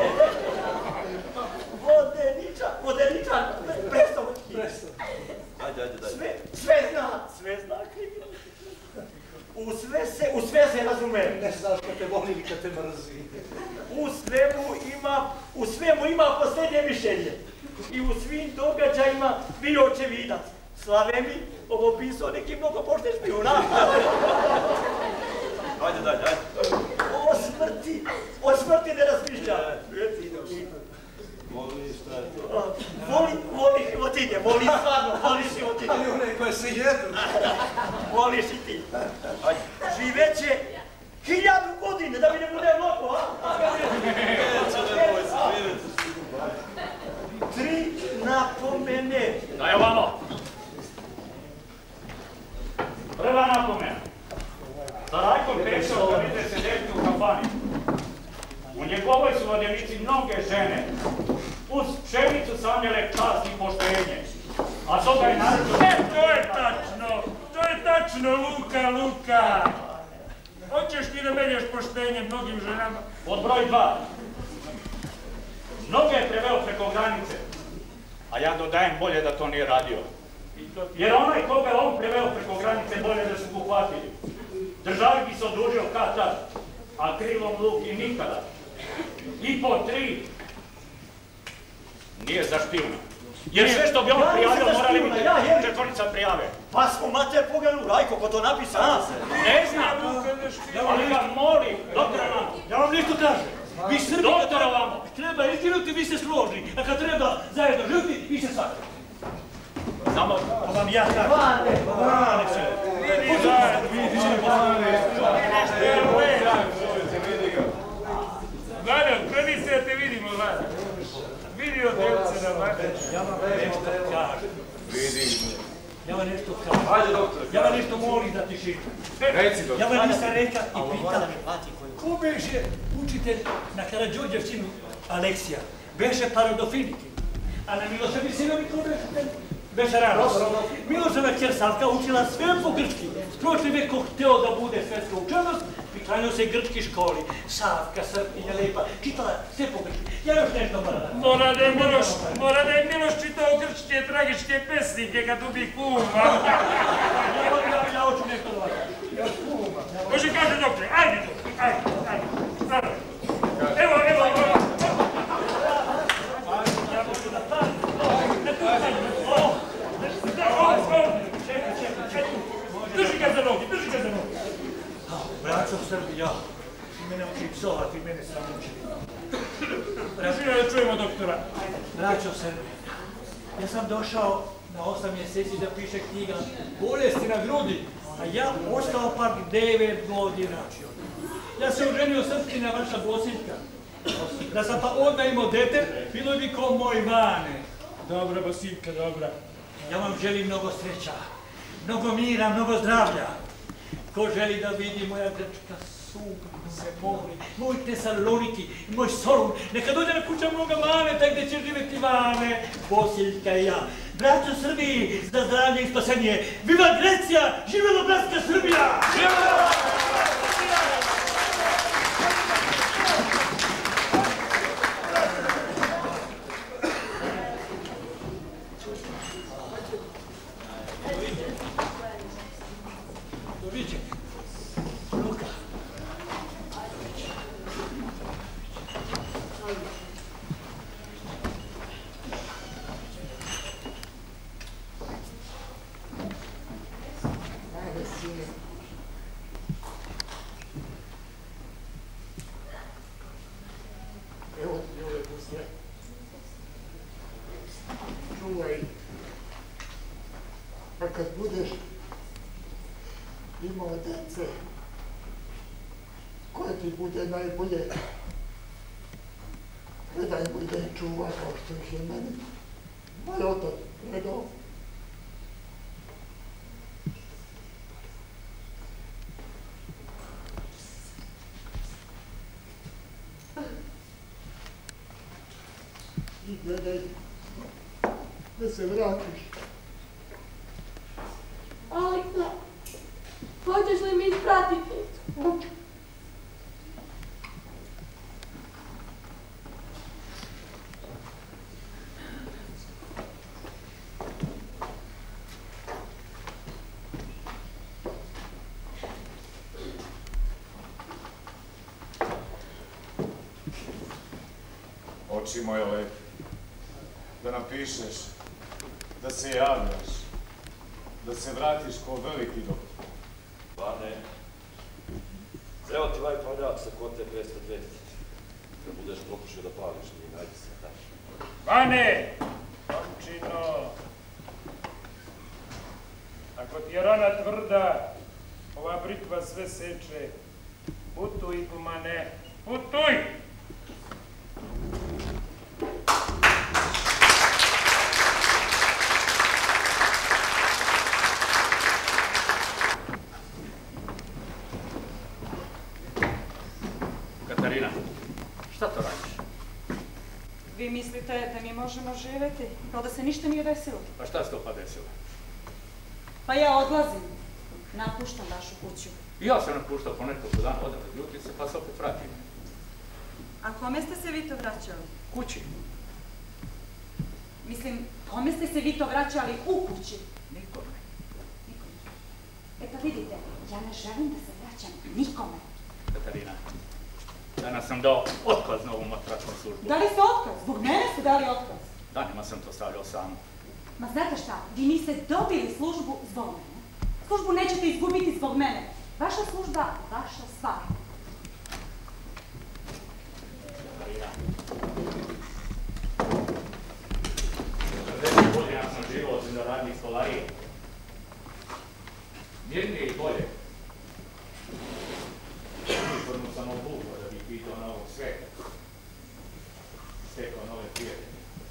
Vodeničan, vodeničan, prestao. Ajde, ajde, daj. Sve, sve zna, sve zna kriminal. U sve se, u sve se razumem. Ne znaš kad te voli ili kad te mrzi. U svemu ima, u svemu ima posljednje mišljenje. I u svim događajima bio očevidac. Slave mi, ovo pisao neki mnogo pošte špijuna. Ajde, daj, ajde. O smrti, o smrti ne razmišlja. Voli šta je to? Voli, voli životinje, voli stvarno, voli životinje. Ali one koje se jedu. Voliš i ti. Živeće hiljadu godine, da mi ne bude mnogo, a? Neće, ne boj se, živeće. Tri napomene. Daj ovamo. Prva napomena. Sa Rajkom Pešom organizuje se deški u kafani. U njegovoj su vodenici mnoge žene. Uz pšenicu sanjale čast i poštenje. A toga je naravno... E, to je tačno! To je tačno, Luka, Luka! Hoćeš ti da menjaš poštenje mnogim ženama? Pod broj dva. Mnoge je preveo preko granice. A ja dodajem bolje da to nije radio. Jer onaj koga je on preveo preko granice bolje da su ga uhvatili. Državi bi se odužio kad tad, a krilom Luki nikada. I po tri. Nije za špijuna. Jer sve što bi on prijavio morali biti četvornica prijave. Pa smo mater pogledali, Rajko, ko to napisa, a? Ne znam, ali ga molim, doktora vamo. Ja vam nešto kažem. Vi Srbi doktora vamo. Treba istinuti, vi se složni. A kad treba zajedno živjeti, vi se svakati. Samo vam ja kažem. Vane, vane se. Vidi zajedno, vidi vane. Gledam, kredi se da te vidimo, Vlada. Vidi od djevce na vane. Ja vam nešto kažem. Vidi. Ja vam nešto kažem. Ajde, doktor. Ja vam nešto molim za tišinu. Reci, doktor. Ja vam nisam rekao i pitao. Ko beše učitelj na Karadžorđevčinu Aleksija? Beše Parodofiniki. A na Miloševi sinovi ko beše? Beše Ranos. Miloševa kćer Savka učila sve po grčki. S prošli vek ko hteo da bude svetska učenost, priklanjao se grčki školi. Savka, Srpinja, Lepa, čitala sve po grčki. Ja još nešto moram da... Mora da je Miloš, mora da je Miloš čitao grčke tragičke pesnike kad ubi kuma. Ja hoću nešto da vas. Ja kuma. Može kaže doktore, ajde doktore, ajde, ajde. Evo, evo, evo. Ja hoću da tam. Drži ga za nogi, drži ga za nogi. Braćo Srbija, ti mene uči psovati, mene sam uči. Drži da čujemo doktora. Braćo Srbija, ja sam došao na osam mjeseci da piše knjiga Bolesti na grudi, a ja ostao pak devet godina. Ja se oženio Srpstina vaša Bosiljka. Da sam pa odmah imao dete, bilo bi ko moj Vane. Dobra, Bosiljka, dobra. Ja vam želim mnogo sreća, mnogo mira, mnogo zdravlja. Ko želi da vidi moja grčka suga, se mori, moj Tesaloniki, moj Solun, neka dođe na kuća moga Maneta gdje će živjeti Vane, Bosiljka i ja. Braćo Srbiji, za zdravlje i spasenje, viva Grecija, živjela bratska Srbija! Živjela! Luka. Ajde, sine. Evo ti ove pusle. Čuvaj. A kad budeš imao dece, koje ti bude najbolje, predaj mu da ih čuva kao što ih je meni moj otac predao. I gledaj, da se vratiš. Aleksa, hoćeš li mi ispratiti? Hoću. Oči moje lepe, da napišeš, da se javljaš, da se vratiš ko veliki doktor. Vane, evo ti ovaj paljak sa kote dvesta dve. Da budeš pokušao da pališ, nije najde se, daš. Vane! Momčino! Ako ti je rana tvrda, ova britva sve seče. Putuj, gumane, putuj! Katarina, šta to radiš? Vi mislite da mi možemo živjeti kao da se ništa nije desilo? Pa šta se to pa desilo? Pa ja odlazim. Napuštam vašu kuću. I ja sam napuštao po nekoliko dana, odam od Ljutice, pa se opet vratim. A kome ste se vi to vraćali? Kući. Mislim, kome ste se vi to vraćali u kući? Nikome. Nikome. E pa vidite, ja ne želim da se vraćam nikome. Katarina, danas sam dao otkaz na ovom otračnom službu. Dali ste otkaz? Zbog mene ste dali otkaz? Danima sam to stavljao sam. Ma znate šta, vi niste dobili službu zbog mene. Službu nećete izgubiti zbog mene. Vaša služba, vaša stvar. Katarina. četrdeset godina sam živao od zemljoradnih stolarije. Mirnije i bolje. Uniformu sam obukao da bih vidio novog sveta. Stekao nove prijatelje.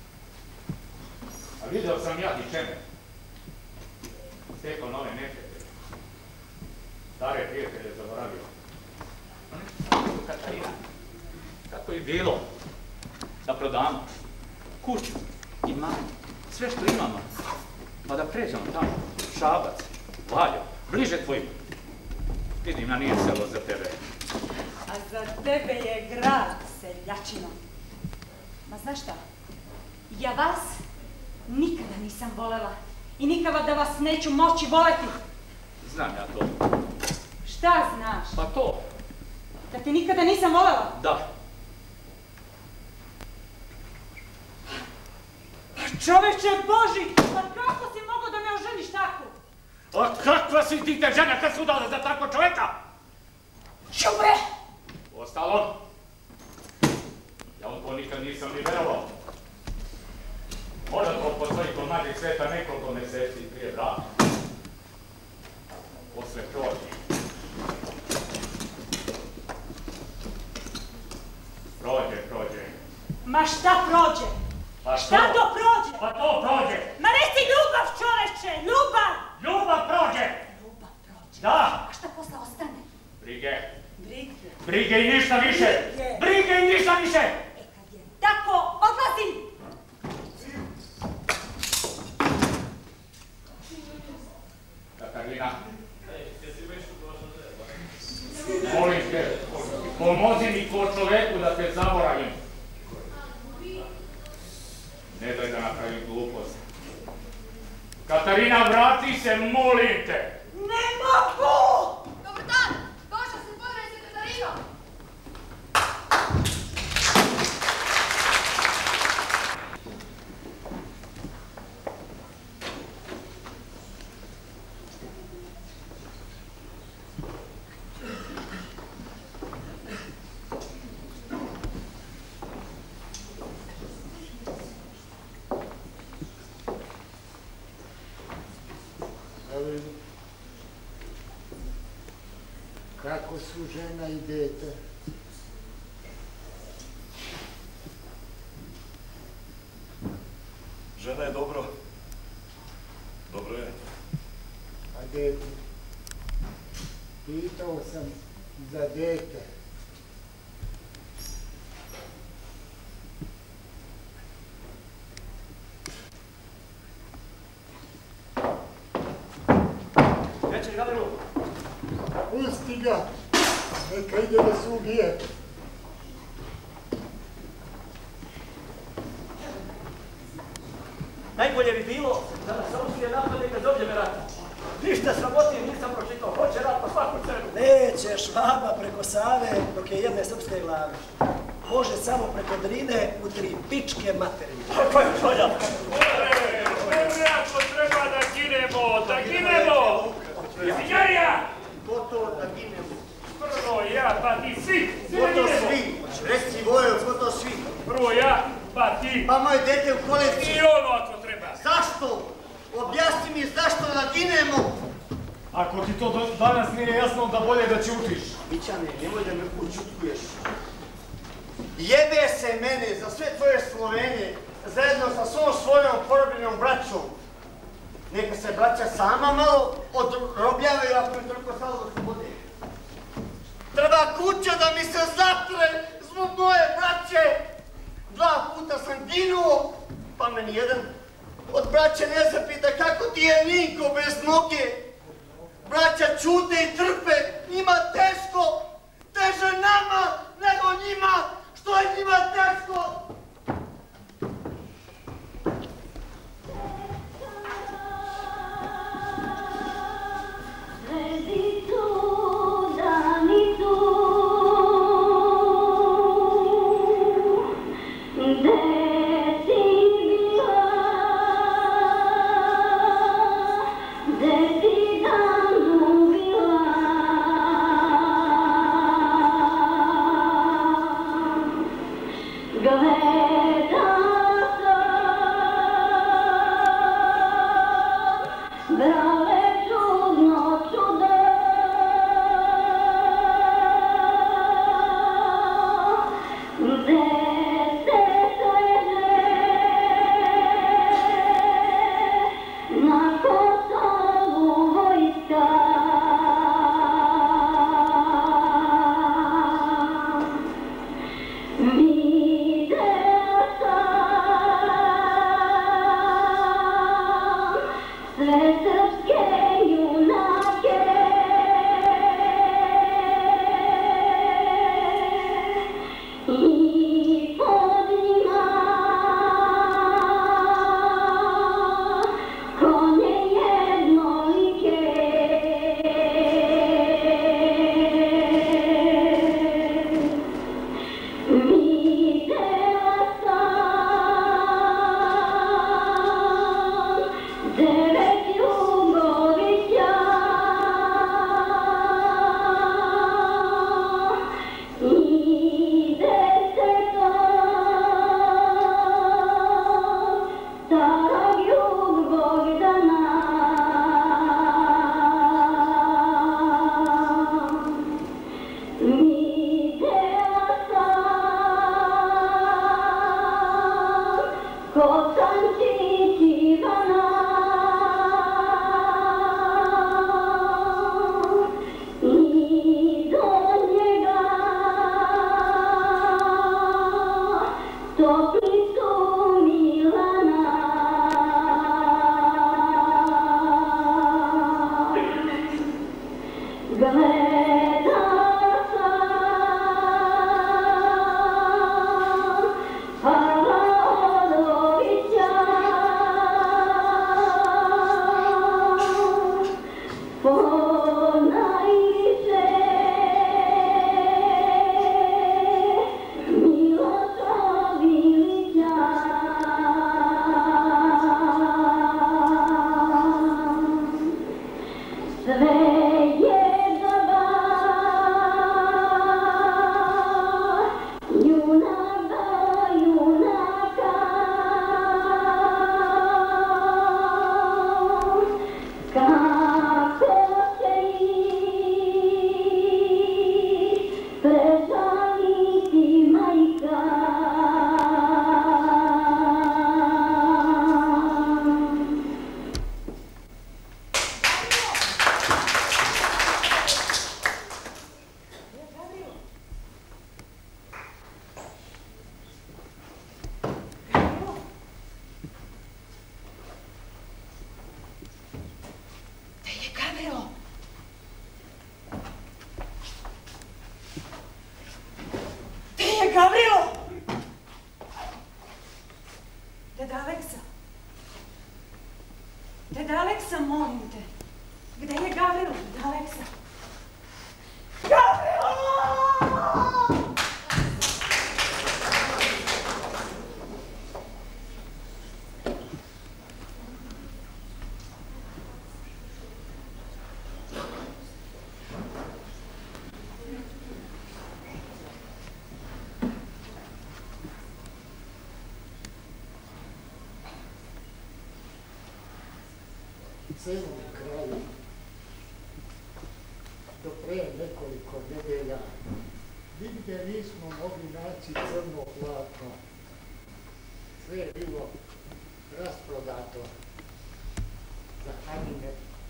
A vidio sam ja i čeme. Stekao nove neprijatelje. Stare prijatelje zaboravio. Katarina, kako je bilo da prodamo kuću, imanje, sve što imamo, pa da pređemo tamo, Šabac, Valjevo, bliže tvojima. Vidim da nije selo za tebe. A za tebe je grad, seljačino. Ma znaš šta? Ja vas nikada nisam volela i nikada da vas neću moći voleti. Znam ja to. Šta znaš? Pa to. Da te nikada nisam volela? Da. Čoveče Boži, pa kako si mogao da me oženiš tako? A kakva si ti te žena kad si udala za takvog čoveka? Čubre! Ostalom, ja u to nikad nisam ni verovao. Možda to postoji kod mađeg sveta nekoliko meseci prije braka. Posle prođe. Prođe, prođe. Ma šta prođe? Pa što? Šta to prođe? Pa to prođe. Ma reci ljubav, čoveče, ljubav! Ljubav prođe. Ljubav prođe. Da. A šta posle ostane? Brige. Brige. Brige i ništa više. Brige. Brige i ništa više. E kad je tako, odlazim! Katarina. Molim te, pomozi mi ko čoveku da te zaboravim. Ne daj da napravim glupost. Katarina, vrati se, molim te! Ne mogu! Dobar dan! Došla sam pozdraviti se Katarino! Kako su žena i dete? Žena je dobro. Dobro je. A dete? Pitao sam za dete. pusti ga, neka ide da se ubije. Najbolje bi bilo da nas Austrija napade kad dođe rata. Ništa sramotnije nisam pročitao, hoće rat po svaku cenu. Neće Švaba preko Save dok je jedne srpske glave. Može samo preko Drine u tri pičke materije. Kako je šolja? Ne, ako treba da ginemo, da ginemo! Izvinjarija! Gotovo da ginemo. Prvo ja, pa ti svi! Gotovo svi! Reci Vojovac, gotovo svi! Prvo ja, pa ti! Pa moje dete u kolevci! I ono ako treba! Zašto? Objasni mi zašto da ginemo! Ako ti to danas nije jasno, onda bolje da ćutiš. Mićane, nemoj da me učutkuješ. Jebe se mene za sve tvoje Slovenije, zajedno sa svom svojom porobljenom braćom. Neka se braća sama malo odrobljavaju ako mi toliko stalo do slobode. Treba kuća da mi se zatre zbog moje braće. Dva puta sam ginuo, pa me nijedan od braće ne zapita kako ti je Ninko bez noge. Braća čute i trpe, njima teško, teže nama nego njima, što je njima teško. Deci dan ubila Gavrilo? Deda Aleksa? Deda Aleksa, molim te. Gde je Gavrilo, Deda Aleksa? Gavrilo! Celom kraju, do pre nekoliko nedelja, nigde nismo mogli naći crno platno. Sve je bilo rasprodato za hanine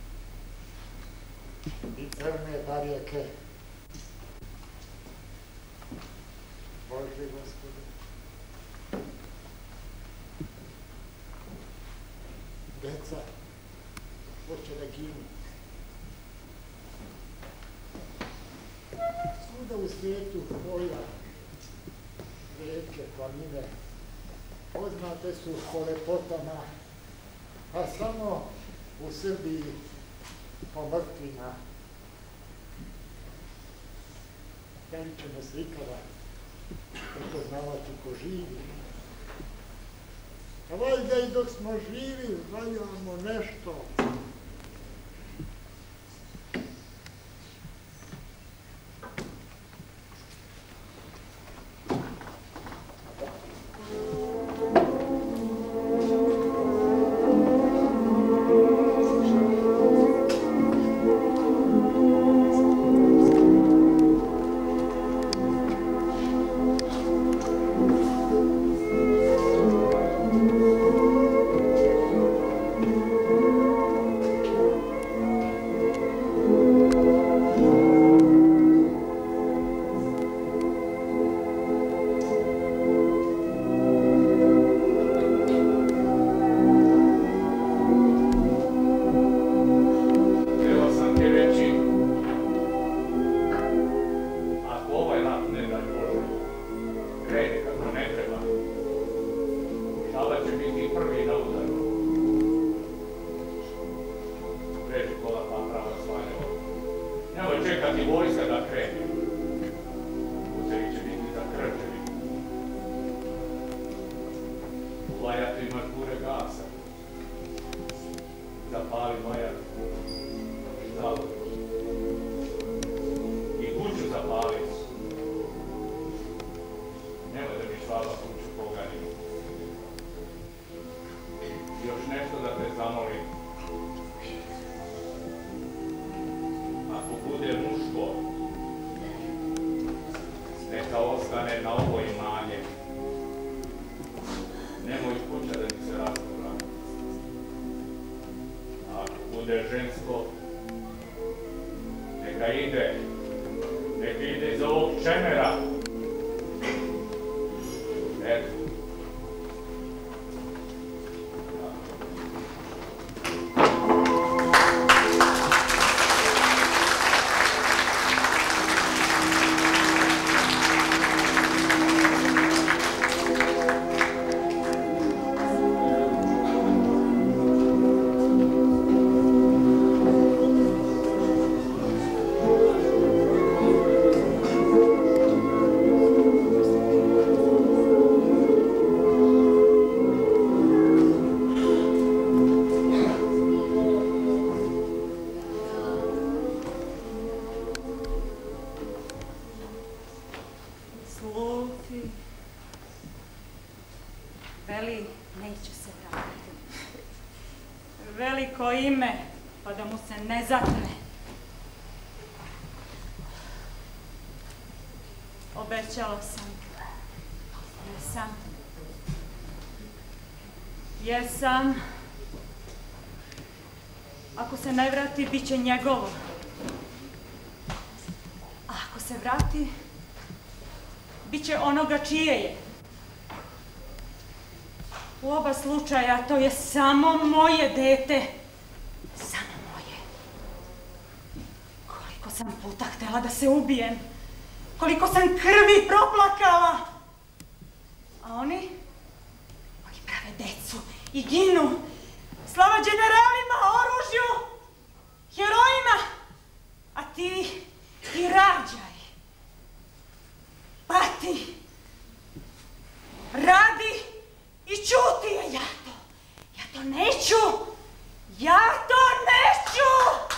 i crne barjake. Bože Gospode, deca hoće da ginu. Svuda u svijetu polja, rijeke, planine, poznate su po lepotama, a samo u Srbiji po mrtvima. Da li ćemo se ikada prepoznavati ko živi? A valjda i dok smo živi, valjamo nešto. Veli, neće se vratiti. Veliko ime, pa da mu se ne zatre. Obećala sam. Jesam. Jesam. Ako se ne vrati, bit će njegovo. A ako se vrati, bit će onoga čije je. U oba slučaja to je samo moje dete. Samo moje. Koliko sam puta htjela da se ubijem. Koliko sam krvi proplakala. A oni? Oni prave decu i ginu. Slava generalima, oružju, herojima. A ti, ti rađaj. Pati. Radi i čuti. Ja to, ja to neću. Ja to neću!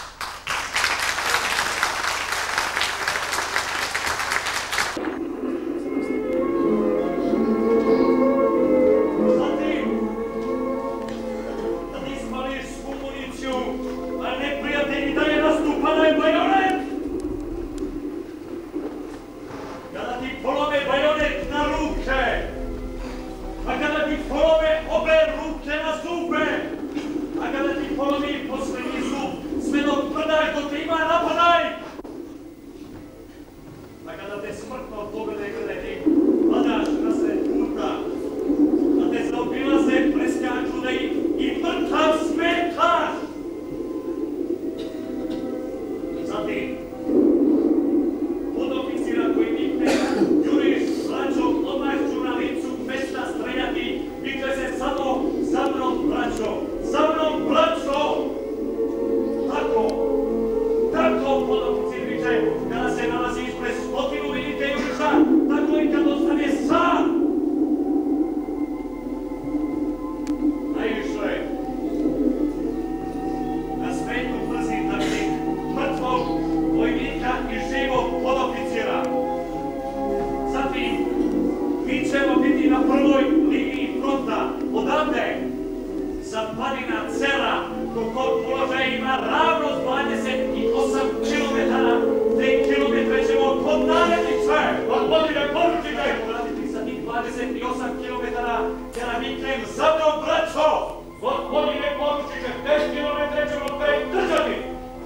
Zatim, da ispališ svu municiju, a neprijatelji da je nastupanaj bajonet. Kada ti polome bajonet na ruke, a kada ti polome obe ruke na zube, a kada ti polomi posljednji zub, sve dok prdaš dok te ima napadaj! A kada te smrtno poglede gledati, padaš na sred puta, a te zaobilaze preskaču da i mrtav smetaš! Zatim, podoficira koji nikne, juriš braćom odmahću na licu mesta streljati, vikle se samo za mnom braćom! Za mnom, braćo! Tako, tako podoficir viče kada se nalazi ispred stotinu vidite juriša, tako i kad ostane sam! Najviše, na svetu brzi takvih mrtvog vojnika i živog podoficira. Zatim, mi ćemo biti na prvoj liniji fronta, odavde, Zapadina cela, do kog položaja ima ravno dvadeset osam kilometara, te kilometre ćemo kod narednice. Gospodine, poručite! Uraditi sa tih dvadeset osam kilometara, te nam iknem za mnom, braćo! Gospodine, poručite, te kilometre ćemo predržati!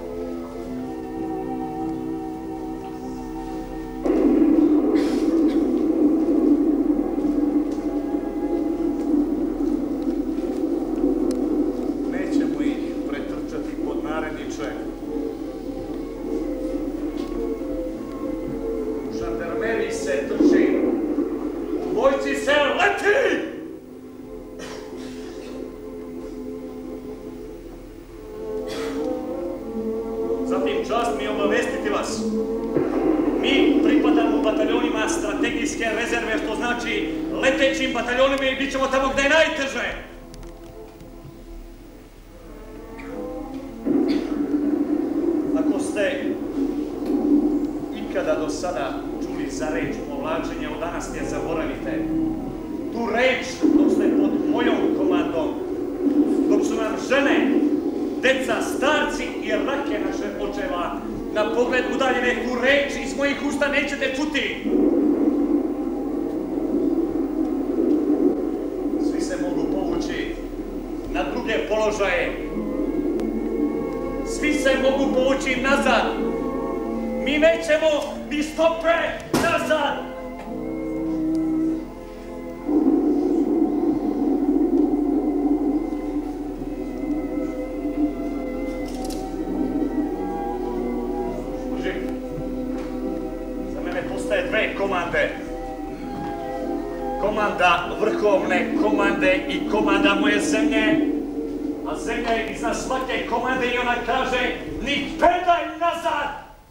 Komanda vrhovne komande i komanda moje zemlje, a zemlja je iznad svake komande i ona kaže ni pedalj nazad!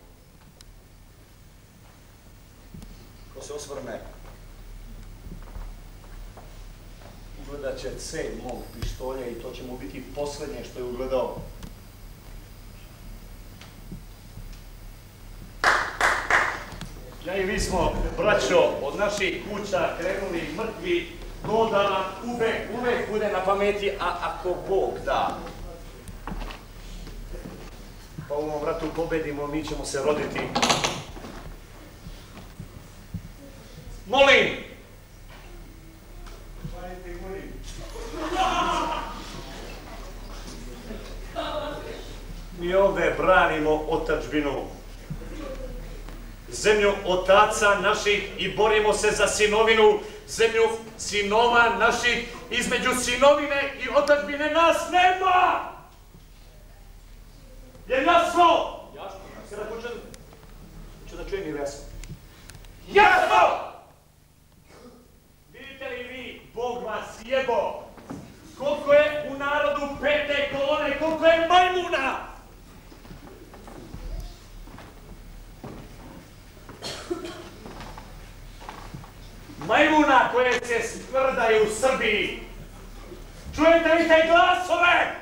Ko se osvrne, ugledat će celj mog pištolja i to će mu biti posljednje što je ugledao. Ja i vi smo, braćo, od naših kuća krenuli mrtvi, to da nam uvek, uvek bude na pameti, a ako Bog da, pa u ovom ratu pobedimo, mi ćemo se roditi. Molim! Mi ovdje branimo otadžbinu, zemlju otaca naših i borimo se za sinovinu, zemlju sinova naših, između sinovine i otadžbine nas nema! Je jasno? Jasno. Sada hoću, hoću da čujem i jasno. Jasno! Vidite li majmuna koje se sprdaju u Srbiji. Čujete li te glasove?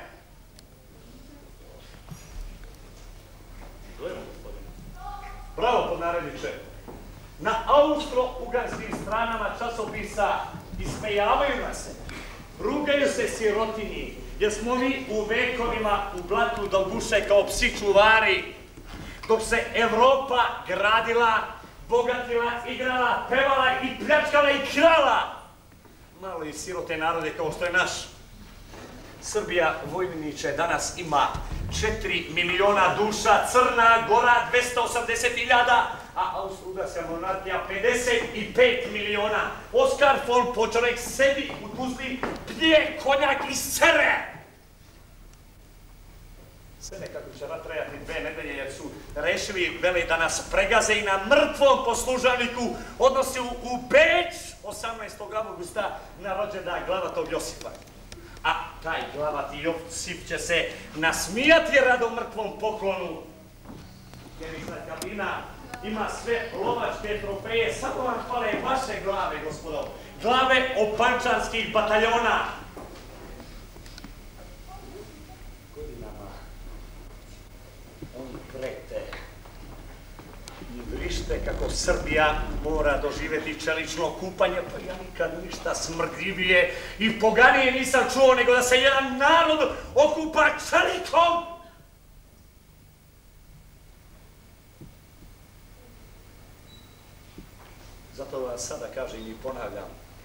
Čujemo, gospodine. Bravo, podnaredniče. Na austro-ugarskim stranama časopisa ismejavaju nas se. Rugaju se sirotinji, jer smo mi u vekovima u blatu do guše kao psi čuvari. Dok se Evropa gradila, bogatila, igrala, pevala i pljačkala i krala. Malo i sirote narode kao što je naš. Srbija, vojniče, danas ima četiri miliona duša, Crna Gora dvesta osamdeset hiljada, a Austro-Ugarska monarhija pedeset pet miliona. Oskar von Počorek sedi u Tuzli, pije konjak i sere. Sve nekako će rat trajati dve nedelje jer su rešili, veli, da nas pregaze i na mrtvom poslužaniku odnosi u Beč osamnaestog avgusta na rođendan glavatog Josipa. A taj glavati Josip će se nasmijati rado mrtvom poklonu. Jer iznad kabina ima sve lovačke trofeje, samo vam hvale vaše glave, gospodo. Glave opančanskih bataljona. Godinama oni prete i vrište kako Srbija mora doživjeti čelično kupanje, pa ja nikad ništa smrdljivije i poganije nisam čuo nego da se jedan narod okupa čelikom. Zato vam sada kažem i ponavljam.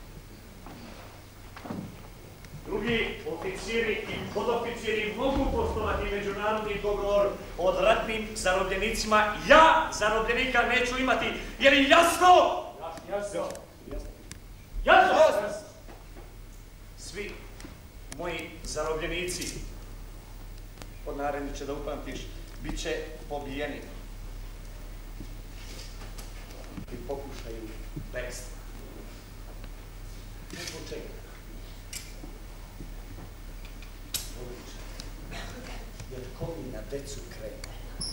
Drugi oficiri i podoficiri mogu poštovati međunarodni dogovor o ratnim zarobljenicima. Ja zarobljenika neću imati. Je li jasno? Jasno. Jasno. Jasno. Svi moji zarobljenici, podnaredniče, da upamtiš, bit će pobijeni. I pokušaju bekstva. Ne zbog čega. Jer ko mi na decu krene,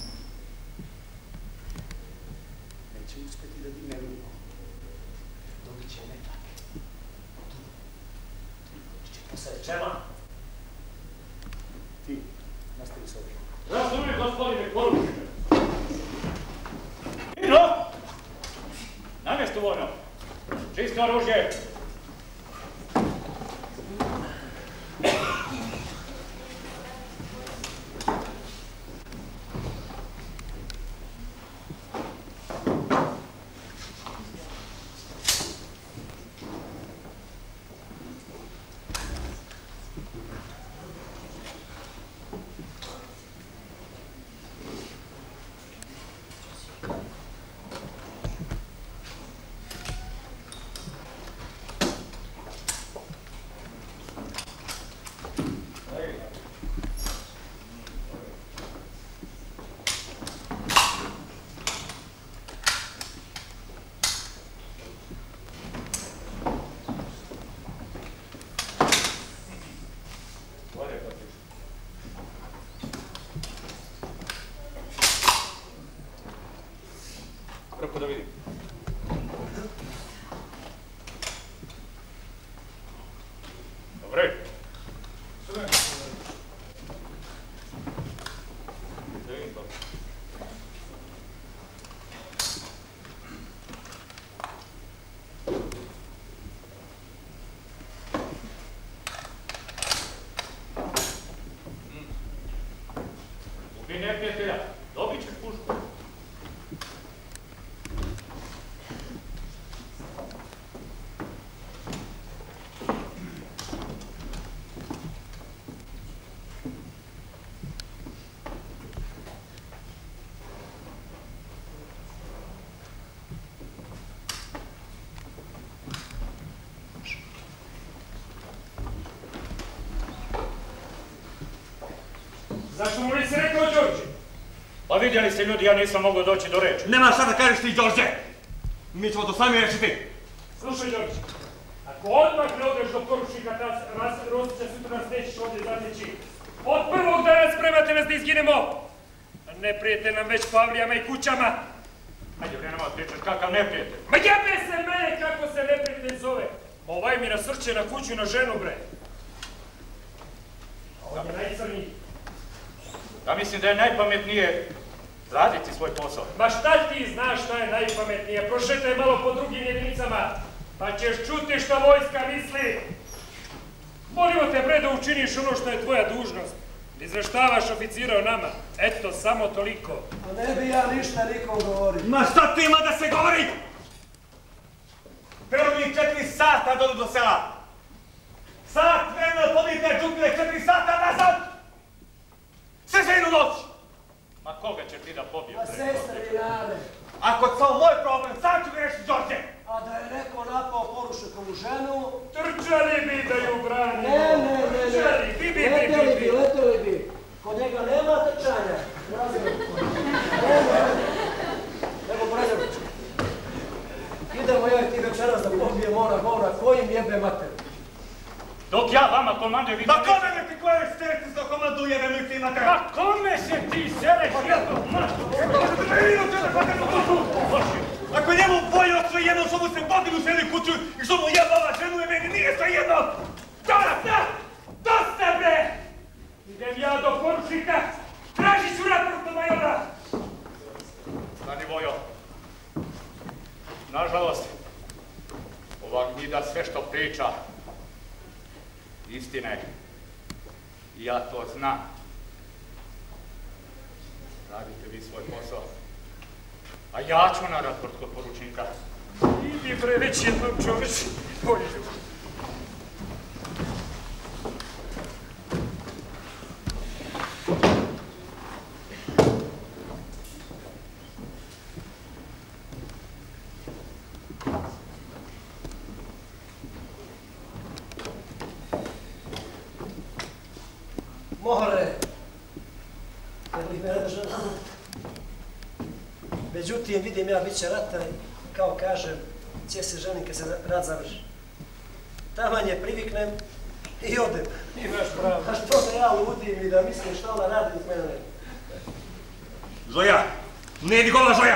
neće uspjeti da digne ruku. Dobit će metak. Tu. Tu. Će posrečeva. Ti, nastavi s ovim. Razumije, gospodine poručite. Ino! Na mjestu vojno. Čisto oružje. Kako da vidim? Dobre. Sve. Da vidim to. Ubi neprijatelja. Dobit ćeš pušku. Zašto mu nisi rekao, Đorđe? Pa vidjeli ste ljudi, ja nisam mogao doći do reči. Nema šta da kažeš ti, Đorđe! Mi ćemo to sami rešiti. Slušaj, Đorđe, ako odmah ne odeš do poručnika Rosića, sutra nas nećeš ovdje zateći. Od prvog dana spremate nas da izginemo. A ne prijete nam već Pavlijama i kućama. Ajde, vremena, pričaš kakav neprijatelj. Ma jebe se mene kako se neprijatelj zove. Ovaj mi nasrće na kuću i na ženu, bre. A on je najcrniji. Ja mislim da je najpametnije raditi svoj posao. Ma šta ti znaš šta je najpametnije? Prošetaj malo po drugim jedinicama, pa ćeš čuti šta vojska misli. Molimo te, bre, da učiniš ono što je tvoja dužnost. Da izveštavaš oficira o nama. Eto, samo toliko. Pa ne bi ja ništa nikom govorio. Ma šta tu ima da se govori? Prvi četiri sata dodu do sela. Sat vremena pobite džugle, četiri sata nazad. Sve za jednu noć. Ma koga će ti da pobije? Pa sestre mi rade. Ako je samo moj problem, sam ću ga rešiti, Đorđe. A da je neko napao porušekovu ženu... Trčali bi da ju branimo. Ne, ne, ne, ne. Trčali, bi, bi, bi, leteli bi, bi, leteli bi. Kod njega nema trčanja. Ne, ne, nego Brazović. Idemo ja i ti večeras da pobijemo ona govora kojim jebe mater. Dok ja vama komandujem... Ma kome me ti koje sterci za komandu jebe mi ti mater? Ma kome se ti sereš, jedno mašto? Ako njemu bolje od sve jedno, što mu se bodim u seli kuću i što mu jebala ženu je meni nije sve jedno! Dosta! Dosta, bre! Idem ja do poručnika, traži ću raport od majora! Stani, Vojo. Nažalost, ova gnjida sve što priča, istina je. I ja to znam. Radite vi svoj posao. A ja ću na raport kod poručnika. Idi, bre, već jednom čoveče. Pođu. More, jer li me rada žena. Međutim, vidim ja, bit će rata i, kao kažem, će se ženim kad se rat završi. Taman je priviknem i odem. Imaš pravo. A što da ja ludim i da mislim šta ona radi iz mene ne. Zoja! Ne idi gola, Zoja!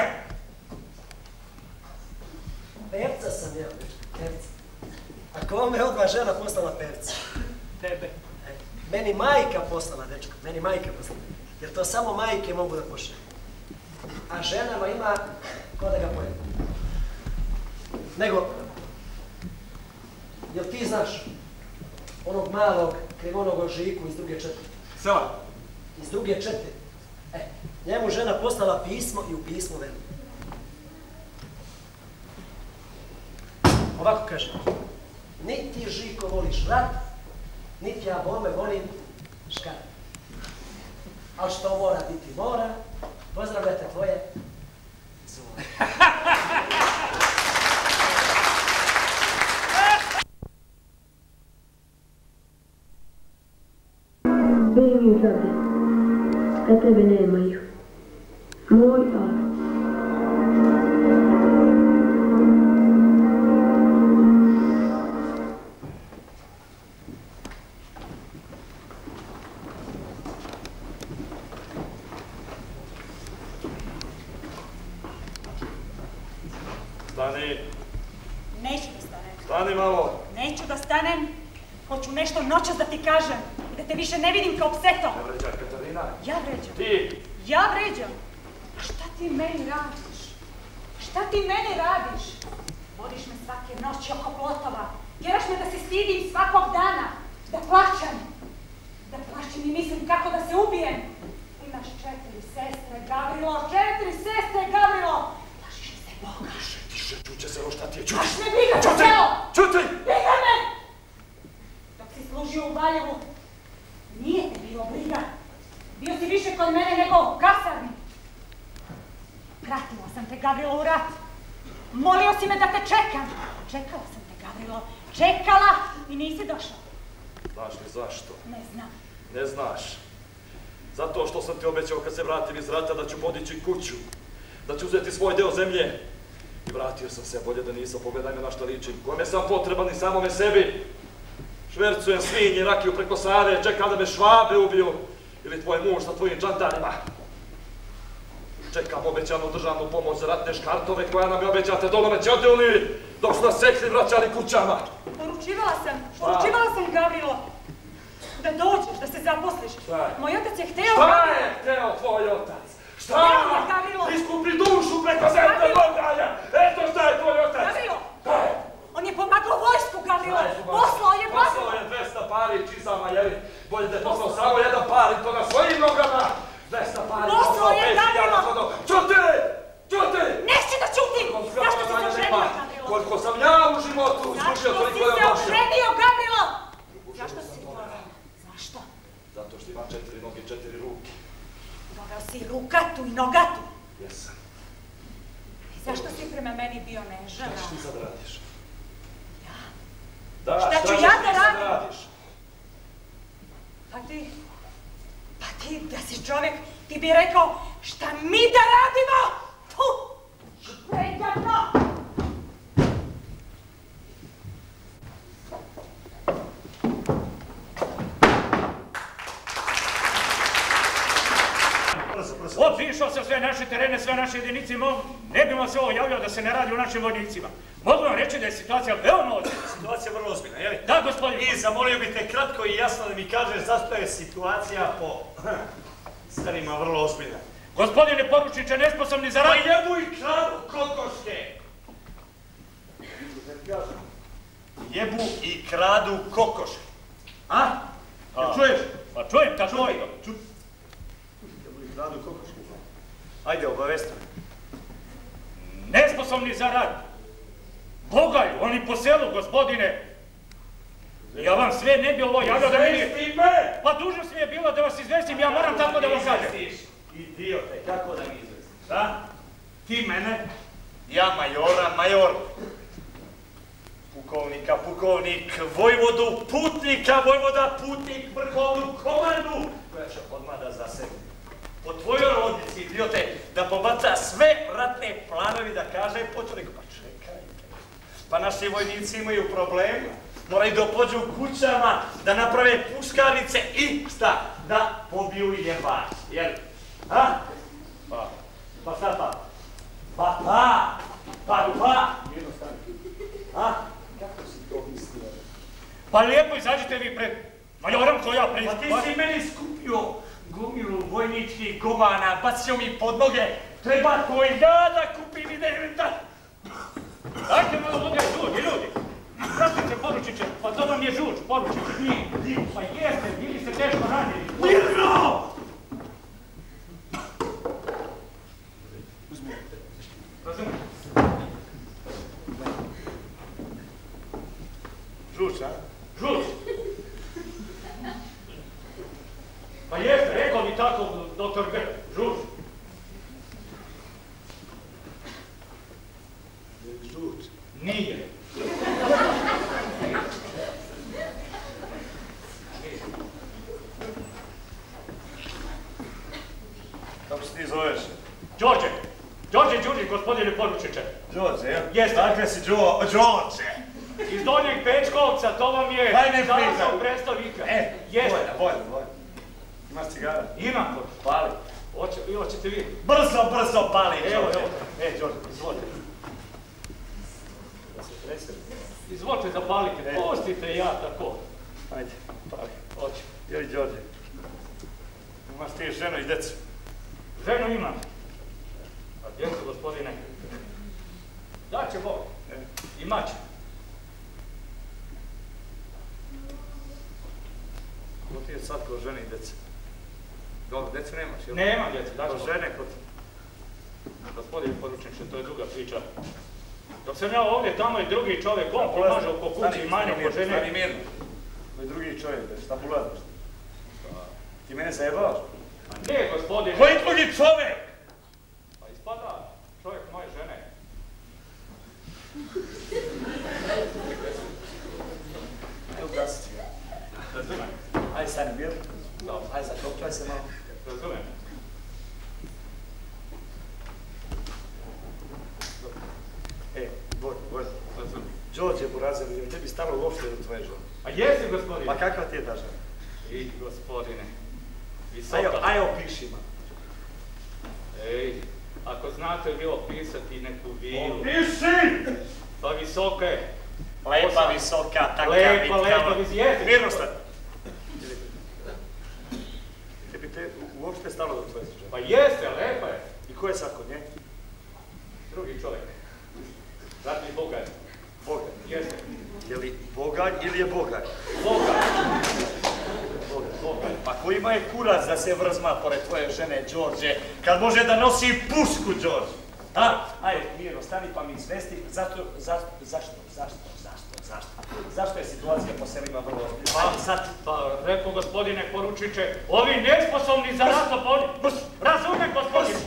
Pevca sam ja, pevca. A kome je odmah žena postala pevca? Tebe. Meni majka poslala, dečko, meni majka poslala. Jer to samo majke mogu da pošalju. A ženama ima ko da ga pojede. Nego, jel ti znaš onog malog krivonog Žiku iz druge čete? Sela? Iz druge čete. E, njemu žena poslala pismo i u pismu veli. Ovako kaže, niti Žiko voliš rat, niti ja bome volim škare. Ali što mora biti mora, pozdravljate tvoje Zore. Beli zabi, da tebe nemaju. Moj Aro. Stani. Neću da stanem. Stani malo. Neću da stanem. Hoću nešto noćas da ti kažem. I da te više ne vidim kao pseto. Ne vređaj, Katarina. Ja vređam. Ti. Ja vređam. A šta ti meni radiš? Šta ti meni radiš? Vodiš me svake noći oko plotova. Tjeraš me da se stidim svakog dana. Da plaćam. Da plaćam i mislim kako da se ubijem. Imaš četiri sestre, Gavrilo. Četiri sestre, Gavrilo. Plašiš li se Boga? Tiše, tiše, čuće se, šta ti je, čuće. Baš me briga za selo! Čuti! Briga me! Dok si služio u Valjevu, nije te bilo briga. Bio si više kod mene nego u kasarni. Pratila sam te, Gavrilo, u rat. Molio si me da te čekam. Čekala sam te, Gavrilo. Čekala i nisi došao. Znaš li zašto? Ne znam. Ne znaš. Zato što sam ti obećao kad se vratim iz rata da ću podići kuću. Da ću uzeti svoj deo zemlje. I vratio sam se, bolje da nisam, pogledaj me na šta ličim. Kome sam potreban i samome sebi. Švercujem svinje, rakiju preko Save, čekam da me Švabe ubiju. Ili tvoj muž sa tvojim džandarima. Čekam obećanu državnu pomoć za ratne škartove koja nam je obećate dolome Ćodilni, dok su nas sekli vraćali kućama. Poručivala sam, poručivala sam Gavrilo, da dođeš, da se zaposliš. Moj otac je hteo... Šta je hteo tvoj otac? Šta? Iskupi dušu preko zemlje dogaja! Eto šta je tvoj otac! Gavrilo! On je pomagao vojsku, Gavrilo! Poslao je bazu! Poslao je dvesta pari čizama, jeli? Bolje da je poslao samo jedan par i to na svojim nogama! dvesta pari poslao je, Gavrilo! Čuti! Čuti! Neću da čutim! Zašto si se oženio, Gavrilo? Koliko sam ja u životu izgušio toliko je Zašto si se oženio, Gavrilo? Zašto si to? Zašto? Zato što imam četiri noge i četiri ruke. Doveo si rukatu i nogatu. Jesam. I zašto si prema meni bio nežan? Šta ćeš ti sad radiš? Ja? Da, šta ću ja da radim? Pa ti, pa ti da si čovjek, ti bi rekao šta mi da radimo? Tu! Pregadno! Obišao sam sve naše terene, sve naše jedinice i ne bi vam se ovo javljao da se ne radi o našim vojnicima. Mogu vam reći da je situacija veoma ozbiljna. Situacija vrlo ozbiljna, jeli? Da, gospodin. I zamolio bih te kratko i jasno da mi kažeš zašto je situacija po starima vrlo ozbiljna. Gospodine poručniče, nesposobni za rad... Pa jebu i kradu kokoške! Jebu i kradu kokoške. A? Jel čuješ? Pa čujem, tako je. Jebu i kradu kokoške. Ajde, obavesti me. Nesposobni za rad. Bogaju, oni po selu, gospodine. Ja vam sve ne bi ovo javljao da mi nije... Izvesti me! Pa dužnost mi je bilo da vas izvestim, ja moram tako da vam kažem. Idiote, kako da mi izvestiš, a? Ti mene, ja majora, major. Pukovnika, pukovnik, vojvodu, putnika, vojvoda, putnik, vrhovnu komandu, koja će odmah da zasedi. Po tvojoj odlici, idiote, da pobaca sve ratne planovi da kaže počovnik, pa čekajte. Pa naši vojnici imaju problema, moraju da pođu kućama, da naprave puškarnice i šta? Da pobiju jebač, jel? A? Pa, pa šta pa? Pa pa, pa pa. A? Kako si to mislio? Pa lijepo izađite vi pred majorom koja pred... Pa ti si meni skupio gomilu vojničkih gomana, bacio mi pod noge, treba to i ja da kupim i da idem da... Dajte malo vode, ljudi, ljudi! Pratite, poručiće, pa to vam je žuč, poručiće. Nije, pa jeste, bili ste teško ranjeni. Mirno! Uzmi. Razumijem. Žuč, a? Žuč! Pa jeste, rekao mi tako, doktor Grb, žuč. Žuč. Nije. Kako se ti zoveš? Đorđe. Đorđe Đurđić, gospodine poručiće. Đorđe, ja? Jeste. Dakle si Đorđe. Iz Donjeg Pečkovca, to vam je... Haj ne pričaj. Zasao predstavnika. E, jeste. bolje, bolje, bolje. Imaš cigara? Imam, pali. Hoće, i hoćete vi. Brzo, brzo pali, Đorđe. Evo, evo. E, Đorđe, izvolite. Da se preseli. Izvolite zapalite, pustite ja tako. Ajde, pali. Hoće. Jeli, Đorđe, imaš ti ženu i djecu? Ženu imam. A djecu, gospodine? Da će Bog. Imat će. Ko ti je sad ko žene i djece? Dobro, djecu nemaš, jel? Nemam djece, da Ko što? žene, ko ti? Gospodine poručniče, to je druga priča. Dok sam ja ovdje, tamo je drugi čovjek, on pomaže oko kući i manje oko žene. Stani mirno. To je drugi čovjek, šta bulazaš? Ti mene zajebavaš? A ne, gospodine. Koji drugi čovjek? Pa ispada čovjek moje žene. Ajde, ugasit ću ga. Razumem. Ajde, stani mirno. Dobro, ajde, zakopčaj se malo. Razumem. E, Boj, Boj, razumem. Đorđe Burazer, je li tebi stalo uopšte do tvoje žene? A jesi, gospodine? Pa kakva ti je ta žena? I, gospodine. Ajde, ajde opiši ma. Ej, ako znate li opisati neku vilu. Opiši! Pa visoka je. Lepa, visoka, takva Lepa, lepa, visoka. Mirnoslav. Te bi te uopšte stalo do tvoje srđe? Pa jeste, lepa je. I ko je sad kod nje? Drugi čovjek. Ratni bogalj. Bogalj? Jeste. Je li bogalj ili je bogalj? Bogalj. Bogalj, bogalj. Pa ko ima je kurac da se vrzma pored tvoje žene, Đorđe, kad može da nosi pušku, Đorđe? A? Ajde, mirno, stani pa mi izvesti, zato, zašto, zašto, zašto, zašto, zašto? Zašto je situacija po selima vrlo ozbiljna? Pa, sad, pa, rekao gospodine poručiće, ovi nesposobni za rato, pa oni, razumem gospodine.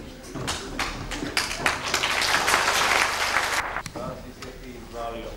Šta si se ti izvalio?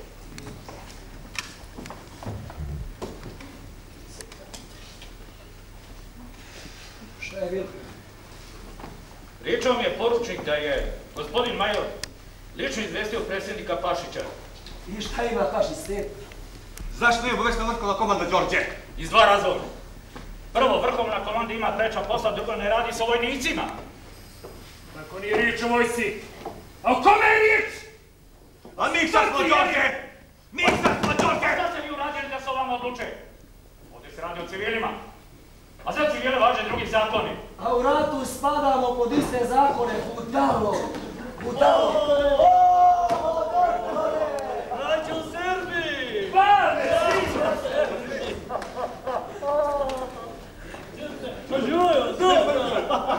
Šta je bilo? Pričao mi je poručnik da je gospodin major lično izvestio predsjednika Pašića. I šta ima Pašić s tim? Zašto nije obavešten vrhovna komanda, Đorđe? Iz dva razloga. Prvo, vrhovna komanda ima preča posla dok ne radi sa vojnicima. Ako nije riječ o vojsci, a o kome je riječ? A mi sad smo, Đorđe! Mi sad smo, Đorđe! Šta ste vi uradili da se o vama odluče? Ovdje se radi o civilima. A za civile važe drugi zakoni. A u ratu spadamo pod iste zakone, budalo! Budalo! Braćo Srbi! Pare! Žujo, dobro!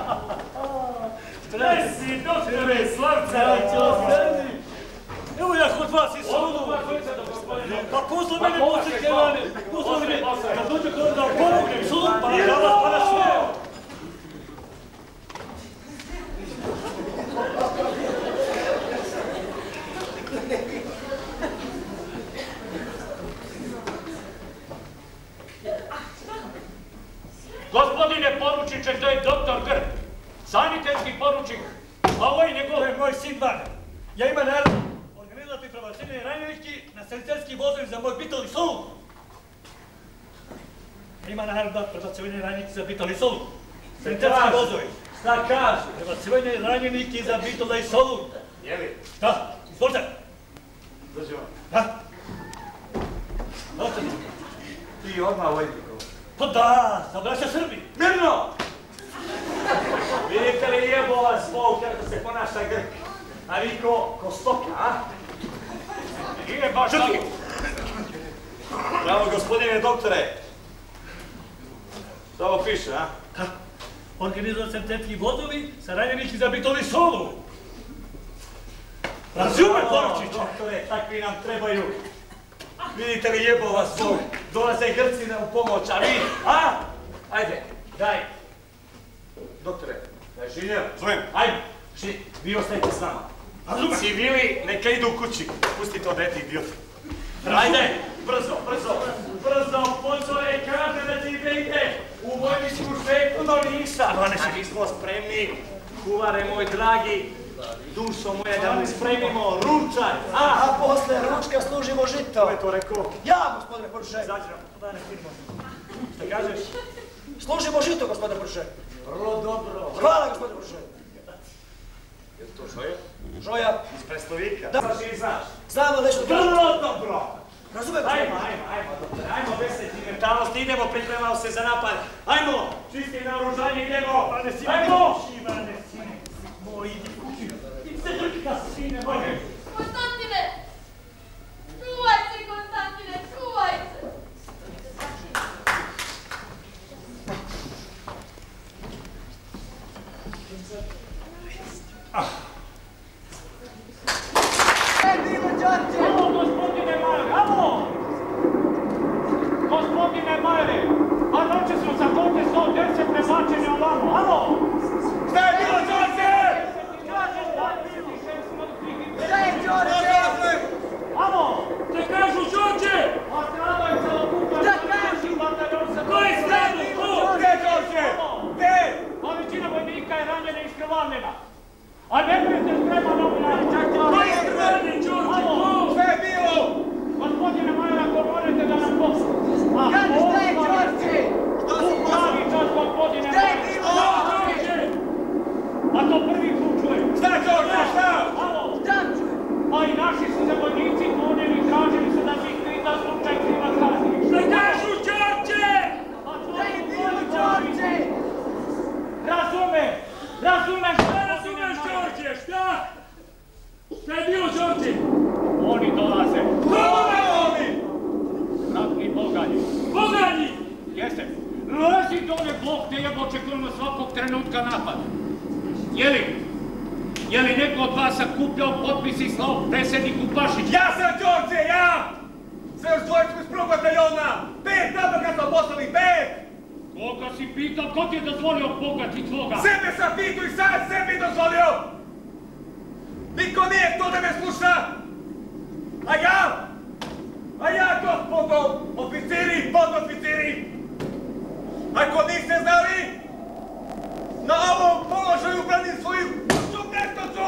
Gdje si, doktore Slavca? Braćo Srbi! Evo ja kod vas i sudu! Pa posle mene posjeće vane! Posle mene! Kad dođe kod da pomognem sudu, pa ja vas pa na sve! Gospodine poručiće, to je doktor Grb, sanitetski poručnik, a ovo je njegov... To je moj sin Baga. Ja imam naravno organizovati prebacivanje ranjevički na sanitetski vozovi za moj Bitoli Solun. Ja imam naravno prebacivanje ranjeniki za Bitoli Solun. Sanitetski vozovi. Šta kažu? Prebacivanje ranjeniki za Bitola i Solun. Jeli? Da, izvolite. Dođi vam. Da. Dođe. Ti odmah vojnikov. Pa da, za braća Srbi. Mirno! Vidite li jebo vas Bog kako se ponaša Grk? A vi ko, ko stoka, a? Nije baš tako. Bravo, gospodine doktore. Šta ovo piše, a? Ha, organizovat sanitetski vozovi sa ranjenici za Bitoli Solun. Razume, poručiće. Doktore, takvi nam trebaju. Vidite li jebo vas Bog? Dolaze Grci na u pomoć, a vi, a? Ajde, daj. Doktore, daj žiljer. Zovem. Ajde, ši, vi ostajte s nama. Razume. Civili, neka idu u kući. Pustite od dete, idiot. Ajde, brzo, brzo, brzo, pozore, kaže da ti ide u vojničku šeku do Niša. A mi smo spremni, kuvare moj dragi, dušo moje, da mu spremimo ručak. A, a posle ručka služimo žito. Ko je to rekao? Ja, gospodine poručnik. Izađi nam, da ne firmo. Šta kažeš? Služimo žito, gospodine poručnik. Vrlo dobro. Hvala, gospodine poručnik. Je li to Žoja? Žoja. Iz Preslovika? Da. Znaš ili znaš? Znam li nešto kažem? Vrlo dobro. Razumem, Ajmo, ajmo, ajmo, doktore, ajmo bez sentimentalnosti, idemo, pripremamo se za napad. Ajmo, čisti naoružanje, idemo. Ajmo! Ivane, sine, moj, idi kući. Idi se drka, sine, moj. Konstantine! Čuvaj se, Konstantine, čuvaj se! Ah. Alo, gospodine Majore, alo! Gospodine Majore, a noće su za kote sto deset prebačeni ovamo, alo! Šta je bilo, Đorđe? Kaže, da, vidi šest smrtnih i... Šta je bilo, Đorđe? Oni dolaze. Dolaze oni! Ratni boganji. Boganji! Jeste. Lazi dole blok gdje je očekujemo svakog trenutka napad. Jeli? Je li neko od vas sakupljao potpis i slao predsjedniku Pašiću? Ja sam Đorđe, ja! Sve još dvojicu iz prvog bataljona! Pet nabaka smo poslali, pet! Koga si pitao, ko ti je dozvolio bogati tvoga? Sebe sam pitao i sad sebi dozvolio! Niko nije to da me sluša! A ja? A ja, gospodo, oficiri, podoficiri! Ako niste znali, na ovom položaju branim svoju kuću mjestoću!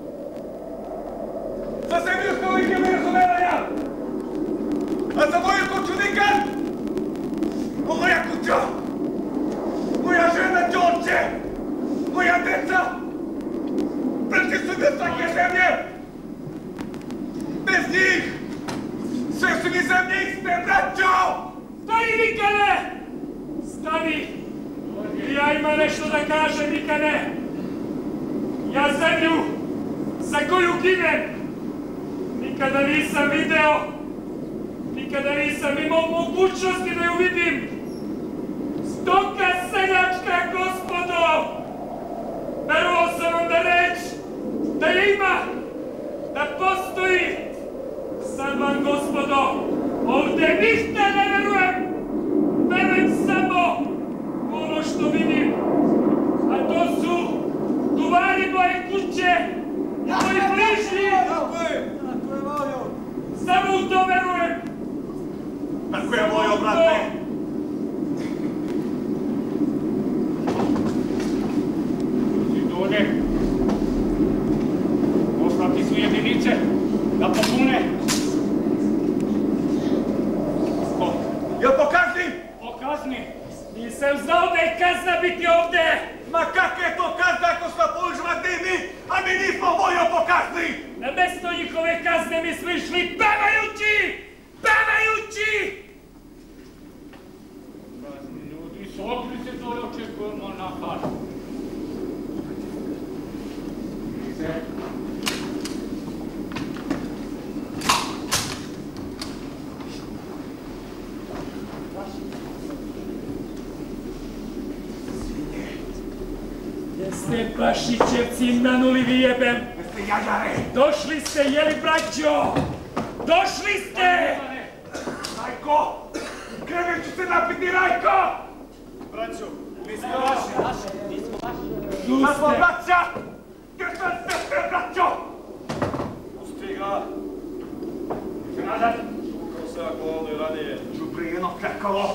Za sebi uspjeli ih ne razumevanja! A za moju kuću nikad! O moja kuća! Moja žena Đorđe! Moja deca! Preći su bez svake zemlje! Bez njih! Sve su mi zemlje iste, braćo! Stani, Mikane! Stani! Ja ima nešto da kažem, Mikane! Ja zemlju za koju ginem nikada nisam video, nikada nisam imao mogućnosti da ju vidim. Stoka seljačka, gospodo! Verovao sam vam da reč, da je ima, da postoji. Sad vam, gospodo, ovdje ništa ne verujem. Verujem samo ono što vidim. A to su duvari moje kuće i moji bližnji. Tako je! Tako je, volio! Samo u to verujem. Tako je, volio, brate! Dole. Poslati su jedinice da popune. Jel pokazni? Pokazni? Nisam znao da je kazna biti ovdje! Ma kakva je to kazna ako smo použivati mi, a mi nismo volio pokazni? Na mjesto njihove kazne mi smo išli pevajući! Pevajući! Kazni ljudi, sokli se dole, očekujemo napad. Jeste Pašićevci nanuli vijebem! Jeste jajare! Došli ste, jeli braćo! Došli ste! Rajko! Krevet ću se napiti, Rajko! Braćo, mi smo vaši. Tu Sad smo ste! braća! Gdje sam sestre, braćo? Pusti ga! Nazad! Čukao se ako ono i ranije. Žubrijeno čekalo!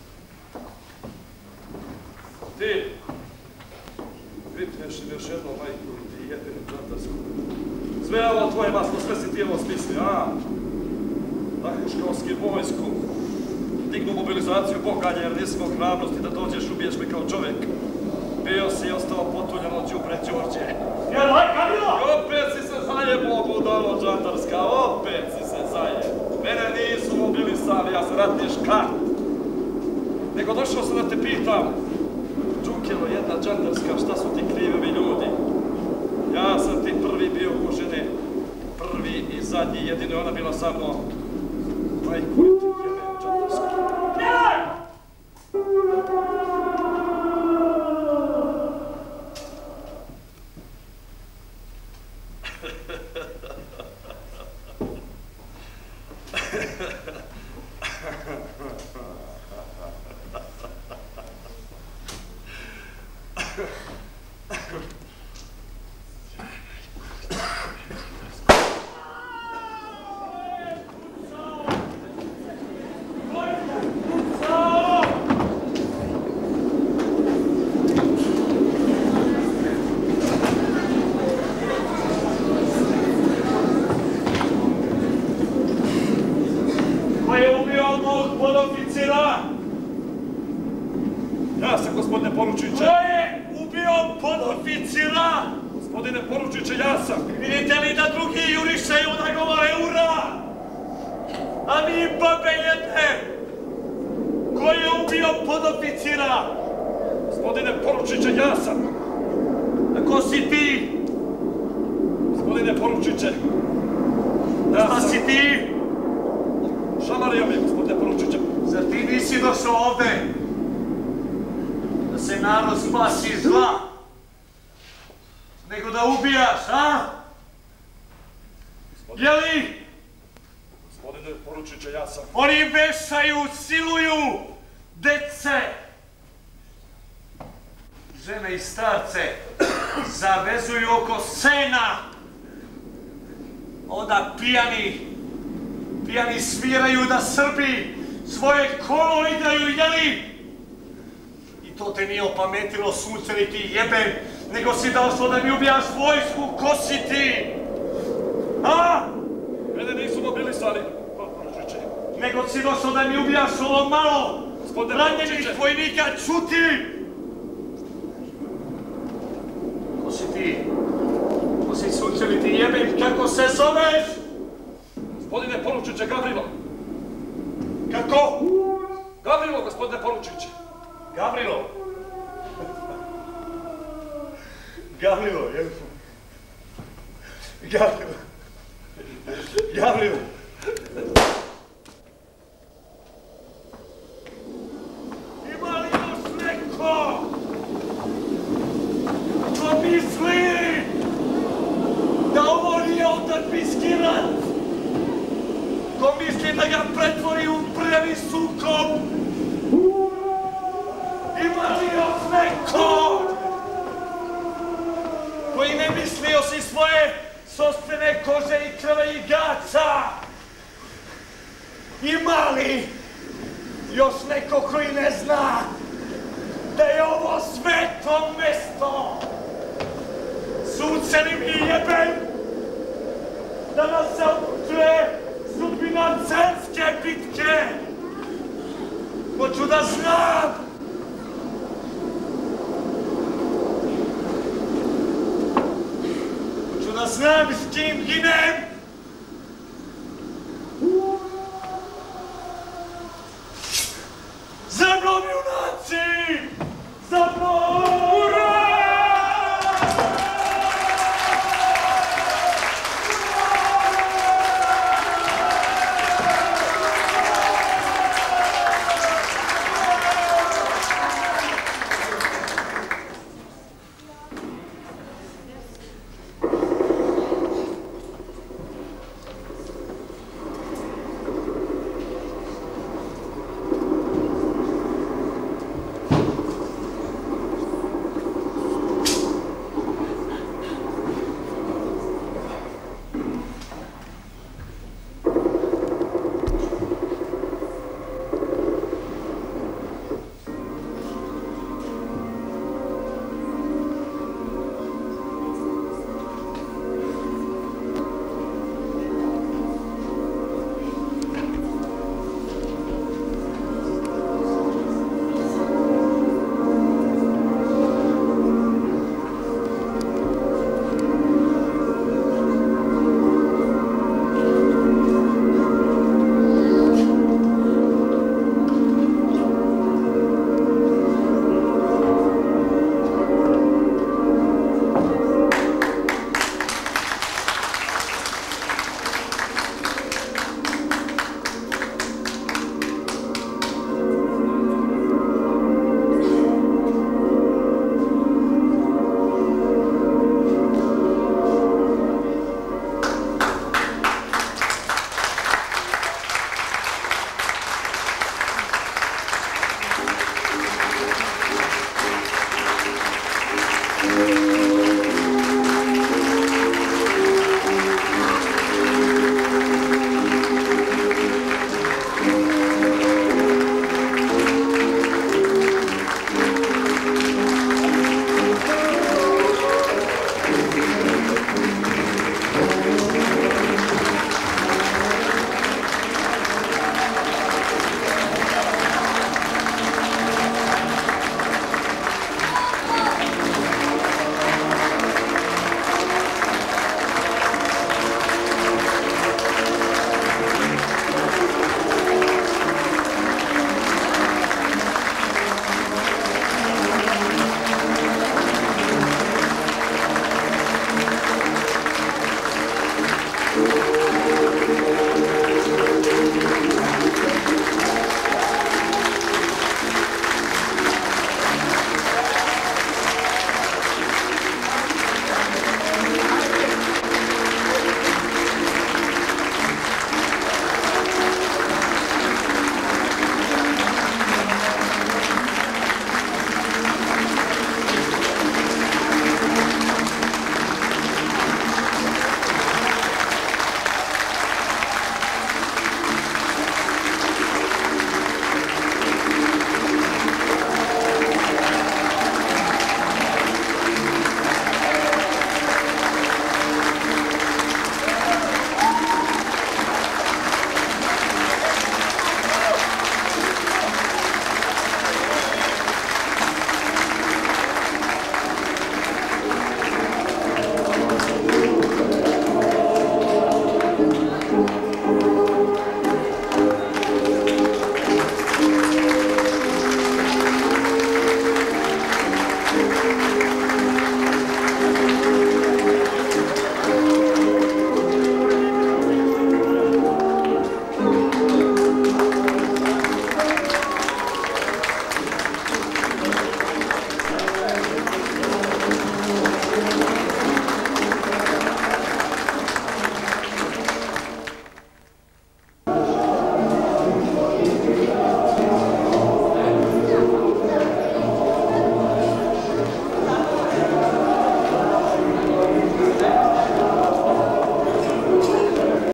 Ti! Pripreš im još jednom majku i ti jedinu džantarsku. Sve ovo tvoje masno, sve si ti ovo smisli, a? Nahuškovski vojsku. Dignu mobilizaciju boganja jer nisi imao hrabrosti da dođeš, ubiješ me kao čovjek. Bio si i ostao potuljan od đubre Đorđe. Jel, lajka bilo? I opet si se zajebao, budalo džantarska, opet si se zajebao. Mene nisu mobilisali, ja sam ratni škart. Nego došao sam da te pitam, Đukelo, jedna džandarska, šta su ti krivevi ljudi? Ja sam ti prvi bio ko žene, prvi i zadnji, jedino je ona bila sa mnom. Majku ti jebem džandarska. Ja sam, gospodine poručiće. Ko je ubio podoficira? Gospodine poručiće, ja sam. Vidite li da drugi jurišaju da govore ura? A vi babe jedne! Ko je ubio podoficira? Gospodine poručiće, ja sam. A ko si ti? Gospodine poručiće, Šta si ti? Šamarija mi, gospodine poručiće. Zar ti nisi došao ovde? Da se narod spasi iz zla? Nego da ubijaš, a? Jeli? Gospodine poručiće, ja sam... Oni vešaju, siluju dece, žene i starce, zavezuju oko sena. Onda pijani, pijani sviraju da Srbi svoje kolo igraju, jeli? I to te nije opametilo, sunce, ni ti jebem, nego si došlo da mi ubijaš vojsku, ko si ti? A? Mene nisu mobilisali, poručiće. Nego si došlo da mi ubijaš ovo malo ranjenih vojnika, čuti! Ko si ti? Ko si sunce, ni ti jebem, kako se zoveš? Gospodine poručiće, Gavrilo. Kako? Gavrilo, gospodine poručiće. Gavrilo? Gavrilo, jel? Gavrilo. Gavrilo. Ima li još neko? Ko misli da ovo nije otadžbinski rat? Ko misli da ga pretvori u prvi sukob? Ima li još neko? Koji ne misli osim svoje sopstvene kože i krve i gaca? Ima li još neko koji ne zna da je ovo sveto mesto? Sunce li mi jebem da nas se odlučuje sudbina Cerske bitke? Hoću da znam da znam s kim ginem